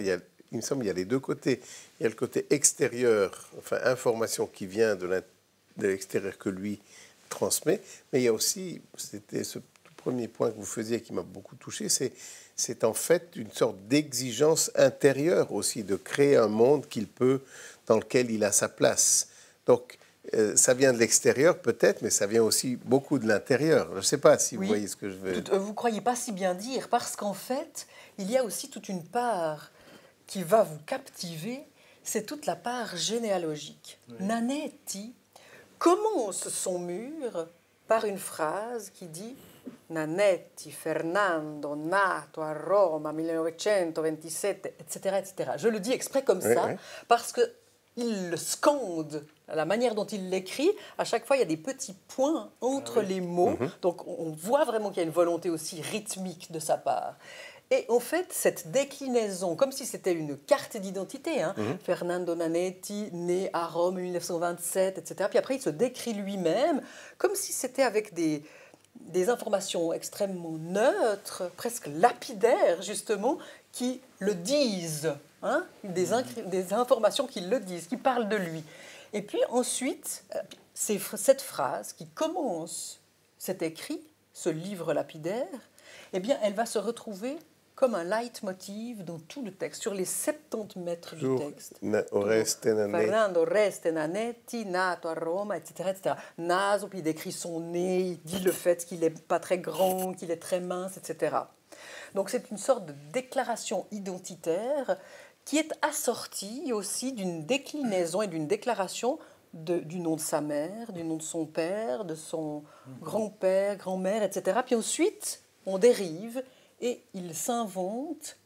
il me semble qu'il y a les deux côtés. Il y a le côté extérieur, enfin information qui vient de l'extérieur que lui transmet, mais il y a aussi, c'était ce premier point que vous faisiez qui m'a beaucoup touché, c'est c'est en fait une sorte d'exigence intérieure aussi, de créer un monde qu'il peut, dans lequel il a sa place. Donc, euh, ça vient de l'extérieur peut-être, mais ça vient aussi beaucoup de l'intérieur. Je ne sais pas si Oui. vous voyez ce que je veux Tout, euh, vous ne croyez pas si bien dire, parce qu'en fait, il y a aussi toute une part qui va vous captiver, c'est toute la part généalogique. Oui. Nanetti commence son mur par une phrase qui dit Nanetti Fernando nato a Roma millenovecentoventisette, et cetera, et cetera. Je le dis exprès comme oui, ça oui. parce que il le scande, la manière dont il l'écrit, à chaque fois il y a des petits points entre ah oui. les mots, mm-hmm. donc on voit vraiment qu'il y a une volonté aussi rythmique de sa part. Et en fait, cette déclinaison, comme si c'était une carte d'identité, hein, mm-hmm. Fernando Nanetti, né à Rome en mille neuf cent vingt-sept, et cetera. Puis après, il se décrit lui-même comme si c'était avec des, des informations extrêmement neutres, presque lapidaires, justement, qui le disent, hein, des, incri- des informations qui le disent, qui parlent de lui. Et puis ensuite, c'est cette phrase qui commence cet écrit, ce livre lapidaire, eh bien, elle va se retrouver comme un leitmotiv dans tout le texte, sur les soixante-dix mètres du texte. Na, Oreste Nanetti. Fernando Oreste Nanetti, nato a Roma, et cetera, et cetera. Naso, puis il décrit son nez, il dit le fait qu'il n'est pas très grand, qu'il est très mince, et cetera. Donc c'est une sorte de déclaration identitaire qui est assortie aussi d'une déclinaison et d'une déclaration de, du nom de sa mère, du nom de son père, de son grand-père, grand-mère, et cetera. Puis ensuite, on dérive et il s'invente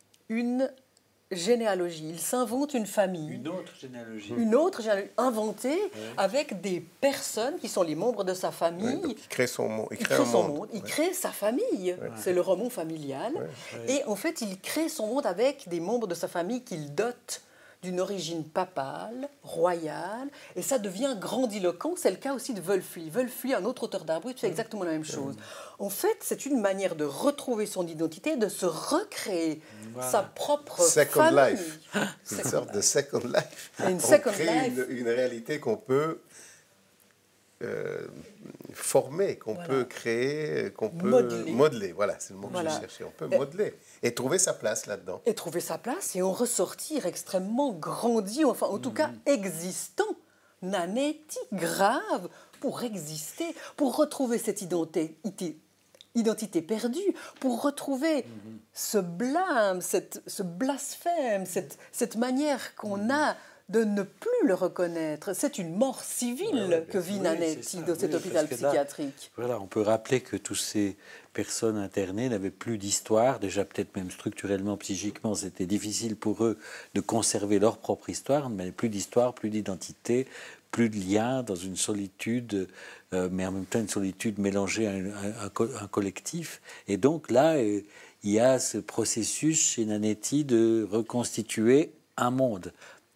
une généalogie, il s'invente une famille. Une autre généalogie. Une autre généalogie, inventée ouais. avec des personnes qui sont les membres de sa famille. Ouais, il crée son monde. Il, il crée, crée son monde. monde. Il ouais. crée sa famille. Ouais. C'est le roman familial. Ouais. Ouais. Et en fait, il crée son monde avec des membres de sa famille qu'il dote d'une origine papale, royale, et ça devient grandiloquent. C'est le cas aussi de Wölfli. Wölfli, un autre auteur d'art brut, fait exactement la même chose. En fait, c'est une manière de retrouver son identité, de se recréer voilà. sa propre second famille. Life. C'est une sorte de second life. Une On second crée life. Une, une réalité qu'on peut euh, former, qu'on voilà. peut créer, qu'on peut modeler. modeler. Voilà, c'est le mot voilà. que je cherchais. On peut et, modeler et trouver sa place là-dedans. Et trouver sa place et en ressortir extrêmement grandi, enfin en tout mmh. cas existant. Nanetti, grave, pour exister, pour retrouver cette identité, identité perdue, pour retrouver mmh. ce blâme, cette, ce blasphème, cette, cette manière qu'on mmh. a de ne plus le reconnaître. C'est une mort civile ouais, que vit Nanetti oui, dans cet oui, hôpital psychiatrique. Là, voilà, on peut rappeler que toutes ces personnes internées n'avaient plus d'histoire. Déjà, peut-être même structurellement, psychiquement, c'était difficile pour eux de conserver leur propre histoire. Mais plus d'histoire, plus d'identité, plus de lien, dans une solitude, euh, mais en même temps une solitude mélangée à un, à un collectif. Et donc là, euh, il y a ce processus chez Nanetti de reconstituer un monde.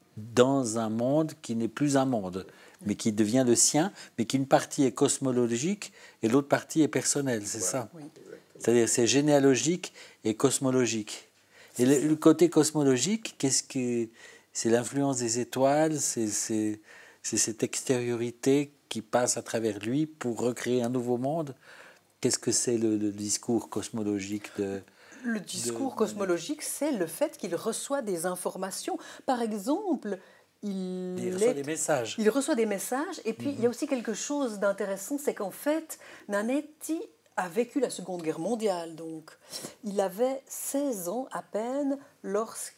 Dans un monde qui n'est plus un monde, mais qui devient le sien, mais qu'une partie est cosmologique et l'autre partie est personnelle, c'est ouais, ça oui. C'est-à-dire c'est généalogique et cosmologique. Et le, le côté cosmologique, qu'est-ce que c'est l'influence des étoiles, c'est, c'est, c'est cette extériorité qui passe à travers lui pour recréer un nouveau monde. Qu'est-ce que c'est le, le discours cosmologique de... Le discours de... cosmologique, c'est le fait qu'il reçoit des informations. Par exemple, il, il reçoit est... des messages. Il reçoit des messages. Et puis, mm-hmm. il y a aussi quelque chose d'intéressant, c'est qu'en fait, Nanetti a vécu la Seconde Guerre mondiale. Donc, il avait seize ans à peine lorsque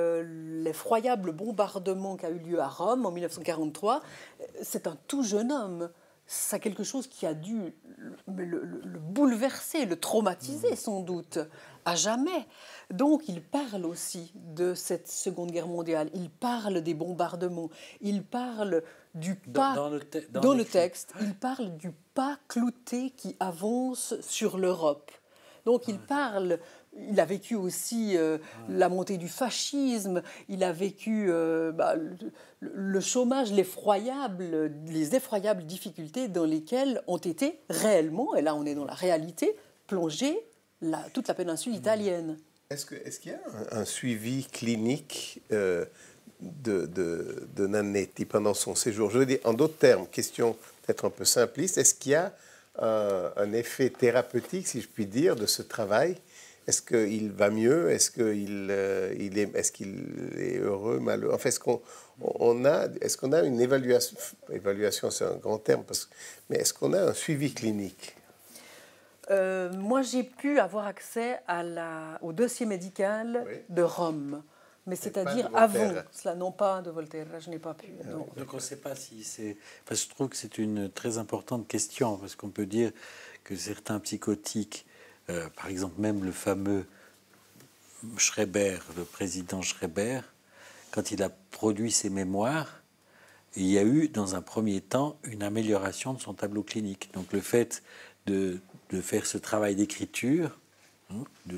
l'effroyable bombardement qui a eu lieu à Rome en mille neuf cent quarante-trois, c'est un tout jeune homme. C'est quelque chose qui a dû le, le, le bouleverser, le traumatiser sans doute, à jamais. Donc il parle aussi de cette Seconde Guerre mondiale, il parle des bombardements, il parle du pas, dans, dans, le, te, dans, dans le texte, il parle du pas clouté qui avance sur l'Europe. Donc il parle... Il a vécu aussi euh, la montée du fascisme, il a vécu euh, bah, le, le chômage, l'effroyable, les effroyables difficultés dans lesquelles ont été réellement, et là on est dans la réalité, plongée la, toute la péninsule italienne. Est-ce que, est-ce qu'il y a un, un suivi clinique euh, de, de, de Nanetti pendant son séjour? Je veux dire, en d'autres termes, question peut-être un peu simpliste, est-ce qu'il y a un, un effet thérapeutique, si je puis dire, de ce travail? Est-ce qu'il va mieux? Est-ce qu'il euh, il est, est-ce qu'il est heureux, malheureux? Enfin, est-ce qu'on on a, est-ce qu'on a une évaluation? Évaluation, c'est un grand terme, parce, mais est-ce qu'on a un suivi clinique? Euh, moi, j'ai pu avoir accès à la, au dossier médical Oui. de Rome, mais c'est-à-dire avant cela, non pas de Voltaire, je n'ai pas pu. Non. Donc on ne sait pas si c'est... Parce que je trouve que c'est une très importante question, parce qu'on peut dire que certains psychotiques, euh, par exemple même le fameux Schreiber, le président Schreiber, quand il a produit ses mémoires, il y a eu dans un premier temps une amélioration de son tableau clinique. Donc le fait de, de faire ce travail d'écriture, hein, de,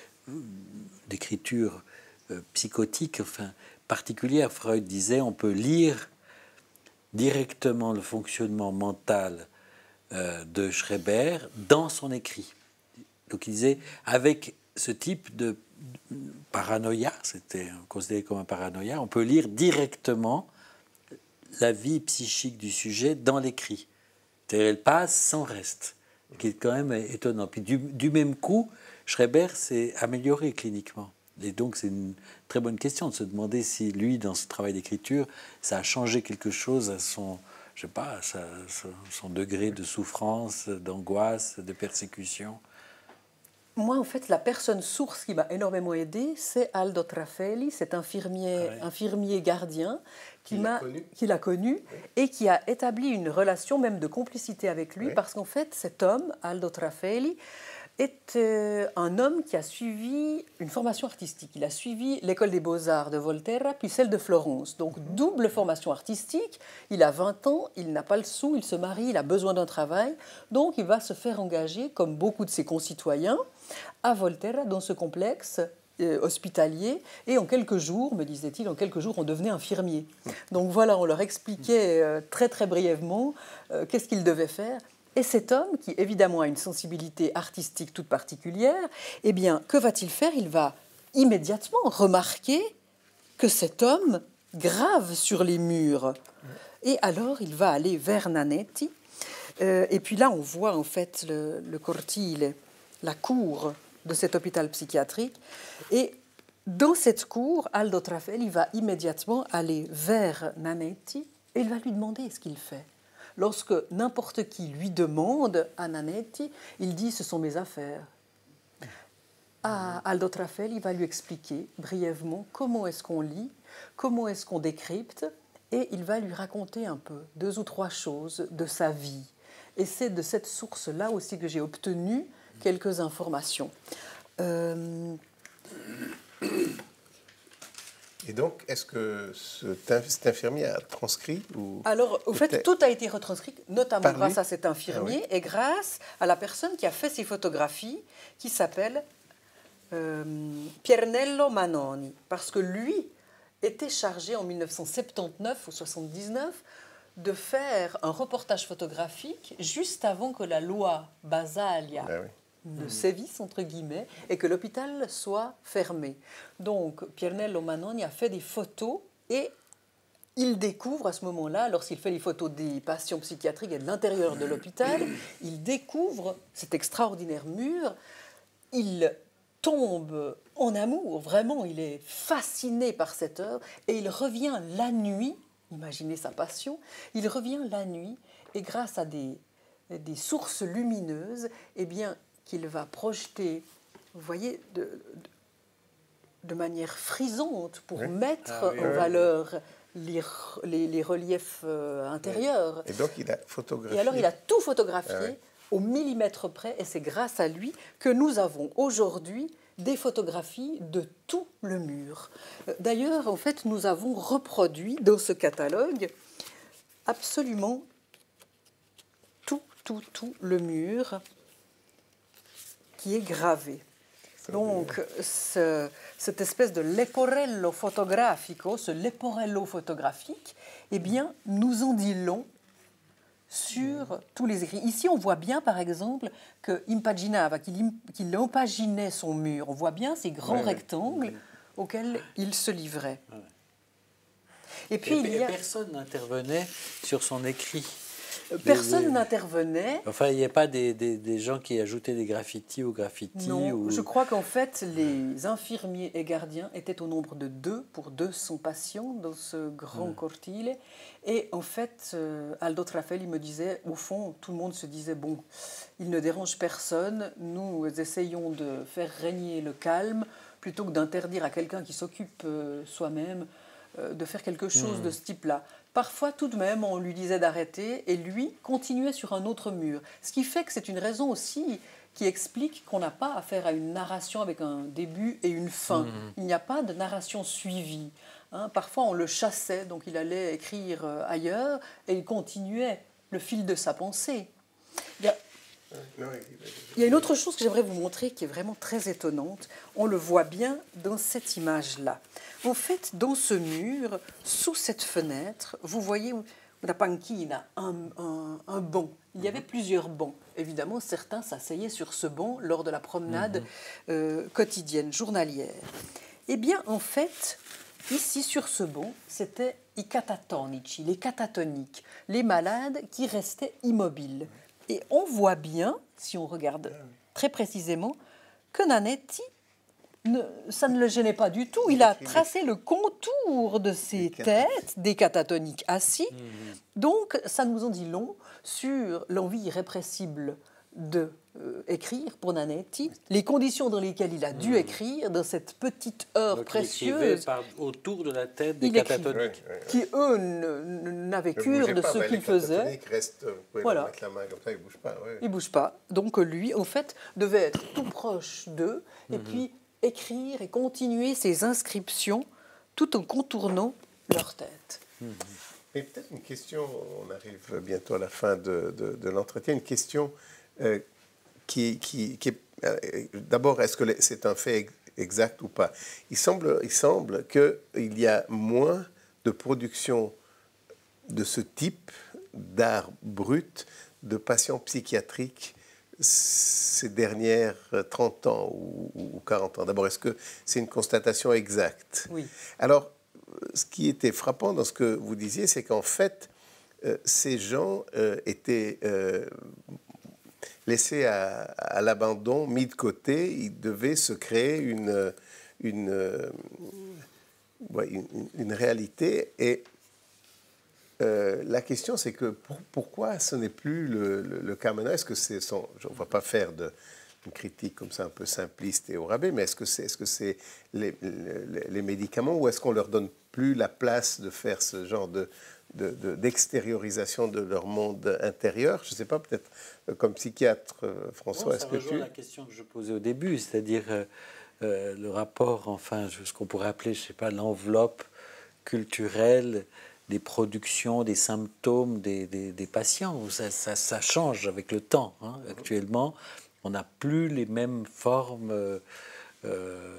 d'écriture euh, psychotique, enfin particulière, Freud disait on peut lire directement le fonctionnement mental euh, de Schreiber dans son écrit. Donc il disait avec ce type de paranoïa, c'était considéré comme un paranoïa, on peut lire directement la vie psychique du sujet dans l'écrit. C'est-à-dire elle passe sans reste, ce qui est quand même étonnant. Puis du, du même coup, Schreiber s'est amélioré cliniquement. Et donc c'est une très bonne question de se demander si lui, dans ce travail d'écriture, ça a changé quelque chose à son, je sais pas, à sa, son, son degré de souffrance, d'angoisse, de persécution. Moi, en fait, la personne source qui m'a énormément aidée, c'est Aldo Trafelli, cet infirmier, ah ouais. infirmier gardien qui, qui l'a connu, qui l'a connu oui. et qui a établi une relation même de complicité avec lui, oui. parce qu'en fait, cet homme, Aldo Trafelli, est euh, un homme qui a suivi une formation artistique. Il a suivi l'école des beaux-arts de Volterra, puis celle de Florence. Donc, mmh. double formation artistique. Il a vingt ans, il n'a pas le sou, il se marie, il a besoin d'un travail. Donc, il va se faire engager, comme beaucoup de ses concitoyens, à Volterra, dans ce complexe euh, hospitalier. Et en quelques jours, me disait-il, en quelques jours, on devenait infirmier. Donc, voilà, on leur expliquait euh, très, très brièvement euh, qu'est-ce qu'ils devaient faire. Et cet homme, qui évidemment a une sensibilité artistique toute particulière, eh bien, que va-t-il faire? Il va immédiatement remarquer que cet homme grave sur les murs. Et alors, il va aller vers Nanetti. Euh, et puis là, on voit en fait le, le cortile, la cour de cet hôpital psychiatrique. Et dans cette cour, Aldo Trafelli va immédiatement aller vers Nanetti et il va lui demander ce qu'il fait. Lorsque n'importe qui lui demande à Nanetti, il dit « ce sont mes affaires ». À Aldo Trafelli va lui expliquer brièvement comment est-ce qu'on lit, comment est-ce qu'on décrypte, et il va lui raconter un peu, deux ou trois choses de sa vie. Et c'est de cette source-là aussi que j'ai obtenu quelques informations. Euh... Et donc, est-ce que cet infirmier a transcrit ou Alors, au fait, tout a été retranscrit, notamment grâce à cet infirmier ah oui. et grâce à la personne qui a fait ces photographies, qui s'appelle euh, Piernello Manoni, parce que lui était chargé en mille neuf cent soixante-dix-neuf ou soixante-dix-neuf de faire un reportage photographique juste avant que la loi Basaglia ah oui. ne mmh. sévisse, entre guillemets, et que l'hôpital soit fermé. Donc, Piernello Manoni a fait des photos et il découvre à ce moment-là, lorsqu'il fait les photos des patients psychiatriques et de l'intérieur de l'hôpital, il découvre cet extraordinaire mur, il tombe en amour, vraiment, il est fasciné par cette œuvre et il revient la nuit, imaginez sa passion, il revient la nuit et grâce à des, des sources lumineuses, eh bien, qu'il va projeter, vous voyez, de, de, de manière frisante pour oui. mettre ah, oui, en oui, valeur oui. Les, les, les reliefs euh, intérieurs. Et donc, il a photographié. Et alors, il a tout photographié ah, oui. au millimètre près, et c'est grâce à lui que nous avons aujourd'hui des photographies de tout le mur. D'ailleurs, en fait, nous avons reproduit dans ce catalogue absolument tout, tout, tout le mur qui est gravé. Donc, ce, cette espèce de leporello photographico, ce leporello photographique, eh bien, nous en dit long sur tous les écrits. Ici, on voit bien, par exemple, que impaginava, qu'il im- qu'il empaginait son mur. On voit bien ces grands Ouais, ouais. rectangles auxquels il se livrait. Ouais. Et puis, Et, il y et a... personne n'intervenait sur son écrit. Personne les- n'intervenait. Enfin, il n'y a pas des, des, des gens qui ajoutaient des graffitis aux graffitis. Non, ou... je crois qu'en fait, les infirmiers et gardiens étaient au nombre de deux pour deux cents patients dans ce grand cortile. Et en fait, euh, Aldo Trafel, il me disait, au fond, tout le monde se disait, bon, il ne dérange personne, nous essayons de faire régner le calme plutôt que d'interdire à quelqu'un qui s'occupe euh, soi-même euh, de faire quelque chose Mmh. de ce type-là. Parfois, tout de même, on lui disait d'arrêter et lui continuait sur un autre mur. Ce qui fait que c'est une raison aussi qui explique qu'on n'a pas affaire à une narration avec un début et une fin. Mmh. Il n'y a pas de narration suivie. Hein, parfois, on le chassait, donc il allait écrire euh, ailleurs et il continuait le fil de sa pensée. Il y a, il y a une autre chose que j'aimerais vous montrer qui est vraiment très étonnante. On le voit bien dans cette image-là. En fait, dans ce mur, sous cette fenêtre, vous voyez una panchina, un, un, un banc. Il y avait plusieurs bancs. Évidemment, certains s'asseyaient sur ce banc lors de la promenade euh, quotidienne, journalière. Eh bien, en fait, ici, sur ce banc, c'était i catatonici, les catatoniques, les malades qui restaient immobiles. Et on voit bien, si on regarde très précisément, que Nanetti, ne, ça ne le gênait pas du tout. Il a tracé le contour de ces têtes des catatoniques assis. Donc, ça nous en dit long sur l'envie irrépressible de euh, écrire pour Nanetti, les conditions dans lesquelles il a dû écrire dans cette petite heure Donc, précieuse. il par, autour de la tête des Il écrit. catatoniques. Ouais, ouais. Qui, eux, ne- ne- n'avaient Ne cure bougez de pas, ce ouais, qu'ils les faisaient. catatoniques restent, vous pouvez Voilà. leur mettre la main comme ça, ils ne bougent pas. Ouais. Il ne bouge pas. Donc lui, en fait, devait être tout proche d'eux et puis écrire et continuer ses inscriptions tout en contournant leur tête. Et peut-être une question, on arrive bientôt à la fin de, de, de l'entretien, une question euh, qui, qui, qui est... euh, d'abord, est-ce que c'est un fait ex- exact ou pas? Il semble, il semble qu'il y a moins de production de ce type d'art brut de patients psychiatriques ces dernières trente ans ou, ou quarante ans. D'abord, est-ce que c'est une constatation exacte? Oui. Alors, ce qui était frappant dans ce que vous disiez, c'est qu'en fait, euh, ces gens euh, étaient euh, laissés à, à l'abandon, mis de côté. Ils devaient se créer une, une, euh, ouais, une, une réalité. Et euh, la question, c'est que pour, pourquoi ce n'est plus le, le, le cas maintenant? Est-ce que c'est son, on ne va pas faire de une critique comme ça un peu simpliste et au rabais, mais est-ce que c'est, est-ce que c'est les, les, les médicaments ou est-ce qu'on leur donne plus la place de faire ce genre de, de, de, d'extériorisation de leur monde intérieur? Je ne sais pas, peut-être euh, comme psychiatre, euh, François, Bon, est-ce ça que rejoint tu... la question que je posais au début, c'est-à-dire euh, euh, le rapport, enfin, ce qu'on pourrait appeler, je ne sais pas, l'enveloppe culturelle des productions, des symptômes des, des, des patients. Ça, ça, ça change avec le temps. Hein. Actuellement, on n'a plus les mêmes formes, euh, euh,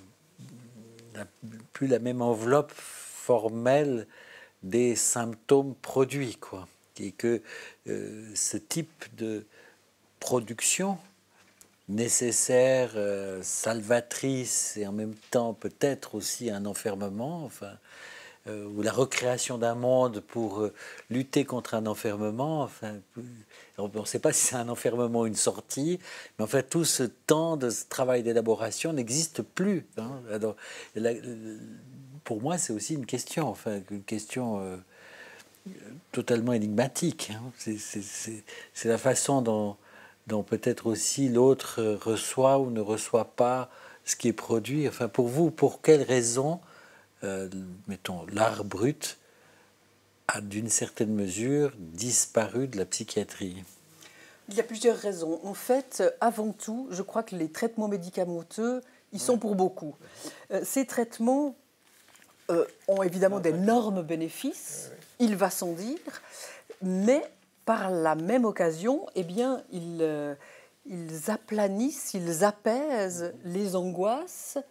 plus la même enveloppe formelle des symptômes produits, quoi. Et que euh, ce type de production nécessaire, euh, salvatrice et en même temps peut-être aussi un enfermement, enfin, euh, ou la recréation d'un monde pour euh, lutter contre un enfermement. Enfin, on ne sait pas si c'est un enfermement ou une sortie, mais en fait tout ce temps de ce travail d'élaboration n'existe plus. Hein. Alors, la, pour moi, c'est aussi une question, enfin, une question euh, totalement énigmatique. Hein. C'est, c'est, c'est, c'est la façon dont, dont peut-être aussi l'autre reçoit ou ne reçoit pas ce qui est produit. Enfin, pour vous, pour quelles raisons Euh, mettons, l'art brut a d'une certaine mesure disparu de la psychiatrie? Il y a plusieurs raisons. En fait, avant tout, je crois que les traitements médicamenteux, ils sont pour beaucoup. Euh, ces traitements euh, ont évidemment d'énormes bénéfices, il va sans dire, mais par la même occasion, eh bien, ils, euh, ils aplanissent, ils apaisent les angoisses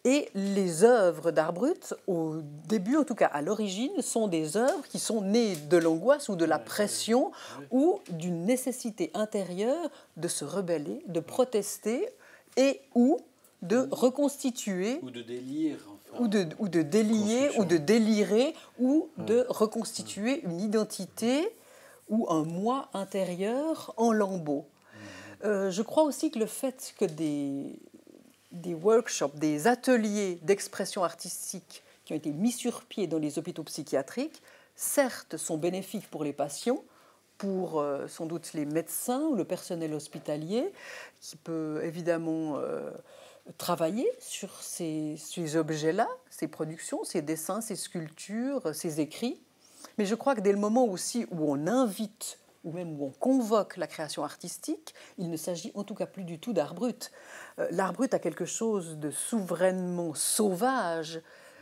Et les œuvres d'art brut, au début, en tout cas à l'origine, sont des œuvres qui sont nées de l'angoisse ou de la pression ou d'une nécessité intérieure de se rebeller, de protester et ou de reconstituer, ou de délire, enfin, ou de, ou de délier, ou de délirer, ou de reconstituer une identité ou un moi intérieur en lambeaux. Euh, je crois aussi que le fait que des, des workshops, des ateliers d'expression artistique qui ont été mis sur pied dans les hôpitaux psychiatriques, certes, sont bénéfiques pour les patients, pour euh, sans doute les médecins ou le personnel hospitalier, qui peut évidemment euh, travailler sur ces, ces objets-là, ces productions, ces dessins, ces sculptures, ces écrits. Mais je crois que dès le moment aussi où on invite ou même où on convoque la création artistique, il ne s'agit en tout cas plus du tout d'art brut. Euh, l'art brut a quelque chose de souverainement sauvage,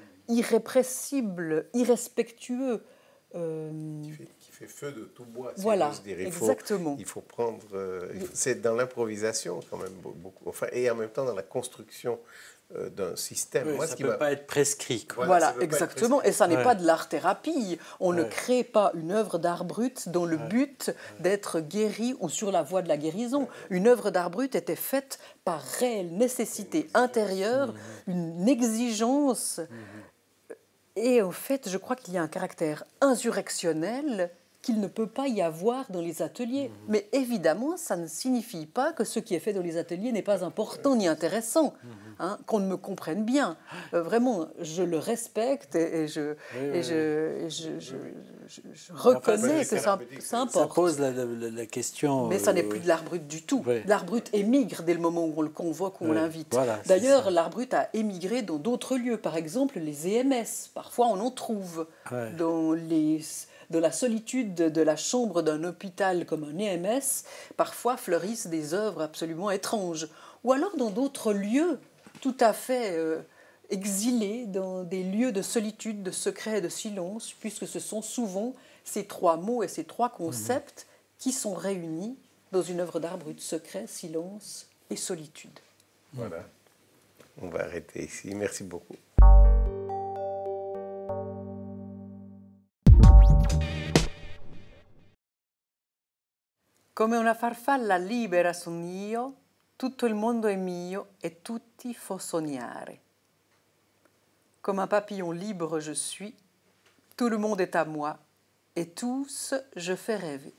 irrépressible, irrespectueux. Euh... Qui, fait, qui fait feu de tout bois, si voilà, j'ose dire. Il exactement. Faut, il faut prendre... Euh, c'est dans l'improvisation quand même beaucoup. Enfin, et en même temps dans la construction euh, d'un système. Oui, Moi, ça ce ne peut va... pas être prescrit. Quoi. Voilà, voilà exactement. Et ça n'est ouais. pas de l'art-thérapie. On ouais. ne crée pas une œuvre d'art brut dont le ouais. but ouais. d'être guéri ou sur la voie de la guérison. Une œuvre d'art brut était faite par réelle nécessité intérieure, mmh. une exigence. Mmh. Et au fait, je crois qu'il y a un caractère insurrectionnel qu'il ne peut pas y avoir dans les ateliers. Mmh. Mais évidemment, ça ne signifie pas que ce qui est fait dans les ateliers n'est pas important ni intéressant, mmh. hein, qu'on me comprenne bien. Euh, vraiment, je le respecte et, et, je, oui, et, oui. Je, et je, je, je, je reconnais enfin, que ça, ça importe. Ça pose la, la, la question... Mais ça n'est plus de l'art brut du tout. Oui. L'art brut émigre dès le moment où on le convoque, où oui. on l'invite. Voilà, d'ailleurs, l'art brut a émigré dans d'autres lieux. Par exemple, les E M S. Parfois, on en trouve oui. dans les... de la solitude de la chambre d'un hôpital comme un E M S, parfois fleurissent des œuvres absolument étranges. Ou alors dans d'autres lieux tout à fait euh, exilés, dans des lieux de solitude, de secret et de silence, puisque ce sont souvent ces trois mots et ces trois concepts mmh. qui sont réunis dans une œuvre d'art brut: secret, silence et solitude. Voilà. On va arrêter ici. Merci beaucoup. Come una farfalla libera son io, tutto il mondo è mio e tutti fo sognare. Comme un papillon libre je suis, tout le monde est à moi et tous je fais rêver.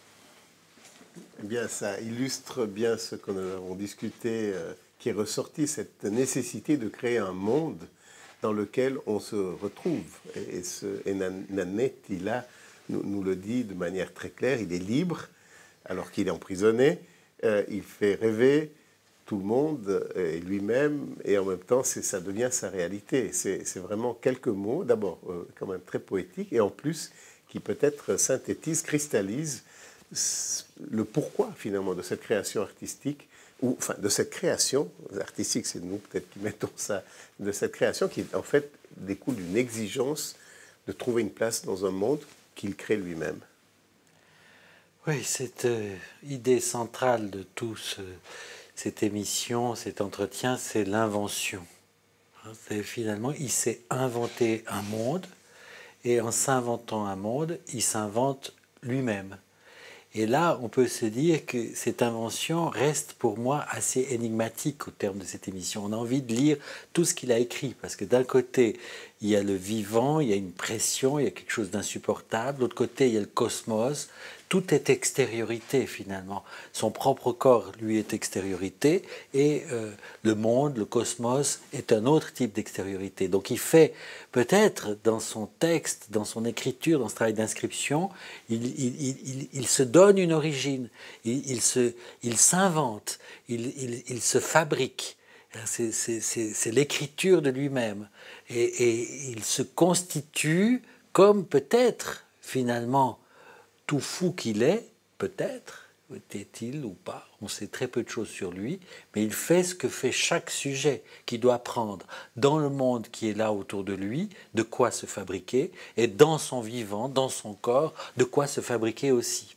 Eh bien, ça illustre bien ce que nous avons discuté, euh, qui est ressorti, cette nécessité de créer un monde dans lequel on se retrouve. Et, et, ce, et Nanette, il a, nous, nous le dit de manière très claire, il est libre, alors qu'il est emprisonné, euh, il fait rêver tout le monde et lui-même, et en même temps, ça devient sa réalité. C'est vraiment quelques mots, d'abord euh, quand même très poétiques, et en plus, qui peut-être synthétisent, cristallisent le pourquoi, finalement, de cette création artistique, ou enfin, de cette création artistique, c'est nous peut-être qui mettons ça, de cette création qui, en fait, découle d'une exigence de trouver une place dans un monde qu'il crée lui-même. Oui, cette euh, idée centrale de tout ce, cette émission, cet entretien, c'est l'invention. C'est finalement, il s'est inventé un monde, et en s'inventant un monde, il s'invente lui-même. Et là, on peut se dire que cette invention reste pour moi assez énigmatique au terme de cette émission. On a envie de lire tout ce qu'il a écrit, parce que d'un côté, il y a le vivant, il y a une pression, il y a quelque chose d'insupportable. De l'autre côté, il y a le cosmos. Tout est extériorité, finalement. Son propre corps, lui, est extériorité, et euh, le monde, le cosmos, est un autre type d'extériorité. Donc il fait, peut-être, dans son texte, dans son écriture, dans ce travail d'inscription, il, il, il, il se donne une origine, il, il se, il s'invente, il, il, il se fabrique. C'est l'écriture de lui-même. Et, et il se constitue comme peut-être, finalement, tout fou qu'il est, peut-être, était-il ou pas, on sait très peu de choses sur lui, mais il fait ce que fait chaque sujet qui doit prendre dans le monde qui est là autour de lui, de quoi se fabriquer, et dans son vivant, dans son corps, de quoi se fabriquer aussi.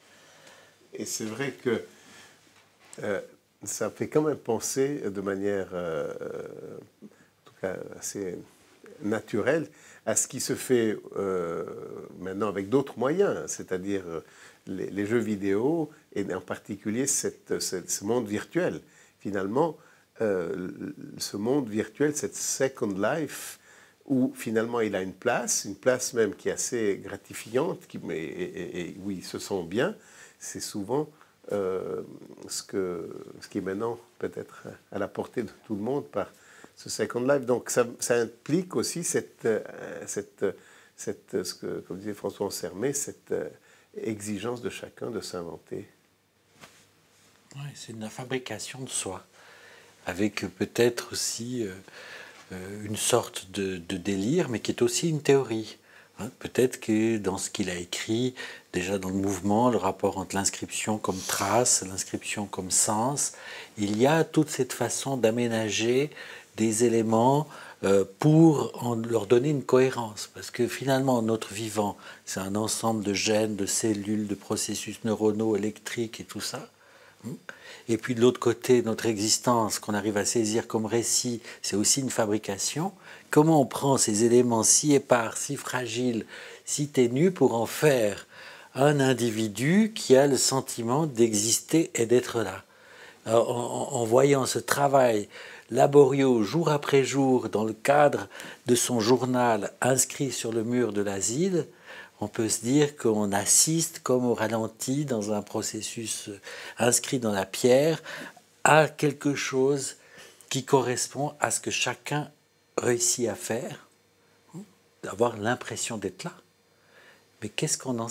Et c'est vrai que euh, ça fait quand même penser de manière euh, assez naturel à ce qui se fait euh, maintenant avec d'autres moyens, c'est-à-dire les, les jeux vidéo et en particulier cette, cette, ce monde virtuel. Finalement, euh, ce monde virtuel, cette Second Life, où finalement il a une place, une place même qui est assez gratifiante, qui, et, et, et où il se sent bien, c'est souvent euh, ce, que, ce qui est maintenant peut-être à la portée de tout le monde par ce Second Life. Donc ça, ça implique aussi cette, cette, cette, ce que, comme disait François Ansermet, cette exigence de chacun de s'inventer. Oui, c'est la fabrication de soi, avec peut-être aussi euh, une sorte de, de délire, mais qui est aussi une théorie. Hein, peut-être que dans ce qu'il a écrit, déjà dans le mouvement, le rapport entre l'inscription comme trace, l'inscription comme sens, il y a toute cette façon d'aménager des éléments euh, pour en, leur donner une cohérence. Parce que finalement, notre vivant, c'est un ensemble de gènes, de cellules, de processus neuronaux, électriques et tout ça. Et puis de l'autre côté, notre existence, qu'on arrive à saisir comme récit, c'est aussi une fabrication. Comment on prend ces éléments si épars, si fragiles, si ténus pour en faire un individu qui a le sentiment d'exister et d'être là. Alors, en, en voyant ce travail laborieux jour après jour dans le cadre de son journal inscrit sur le mur de l'asile, on peut se dire qu'on assiste comme au ralenti dans un processus inscrit dans la pierre à quelque chose qui correspond à ce que chacun réussit à faire, d'avoir l'impression d'être là. Mais qu'est-ce qu'on en sait ?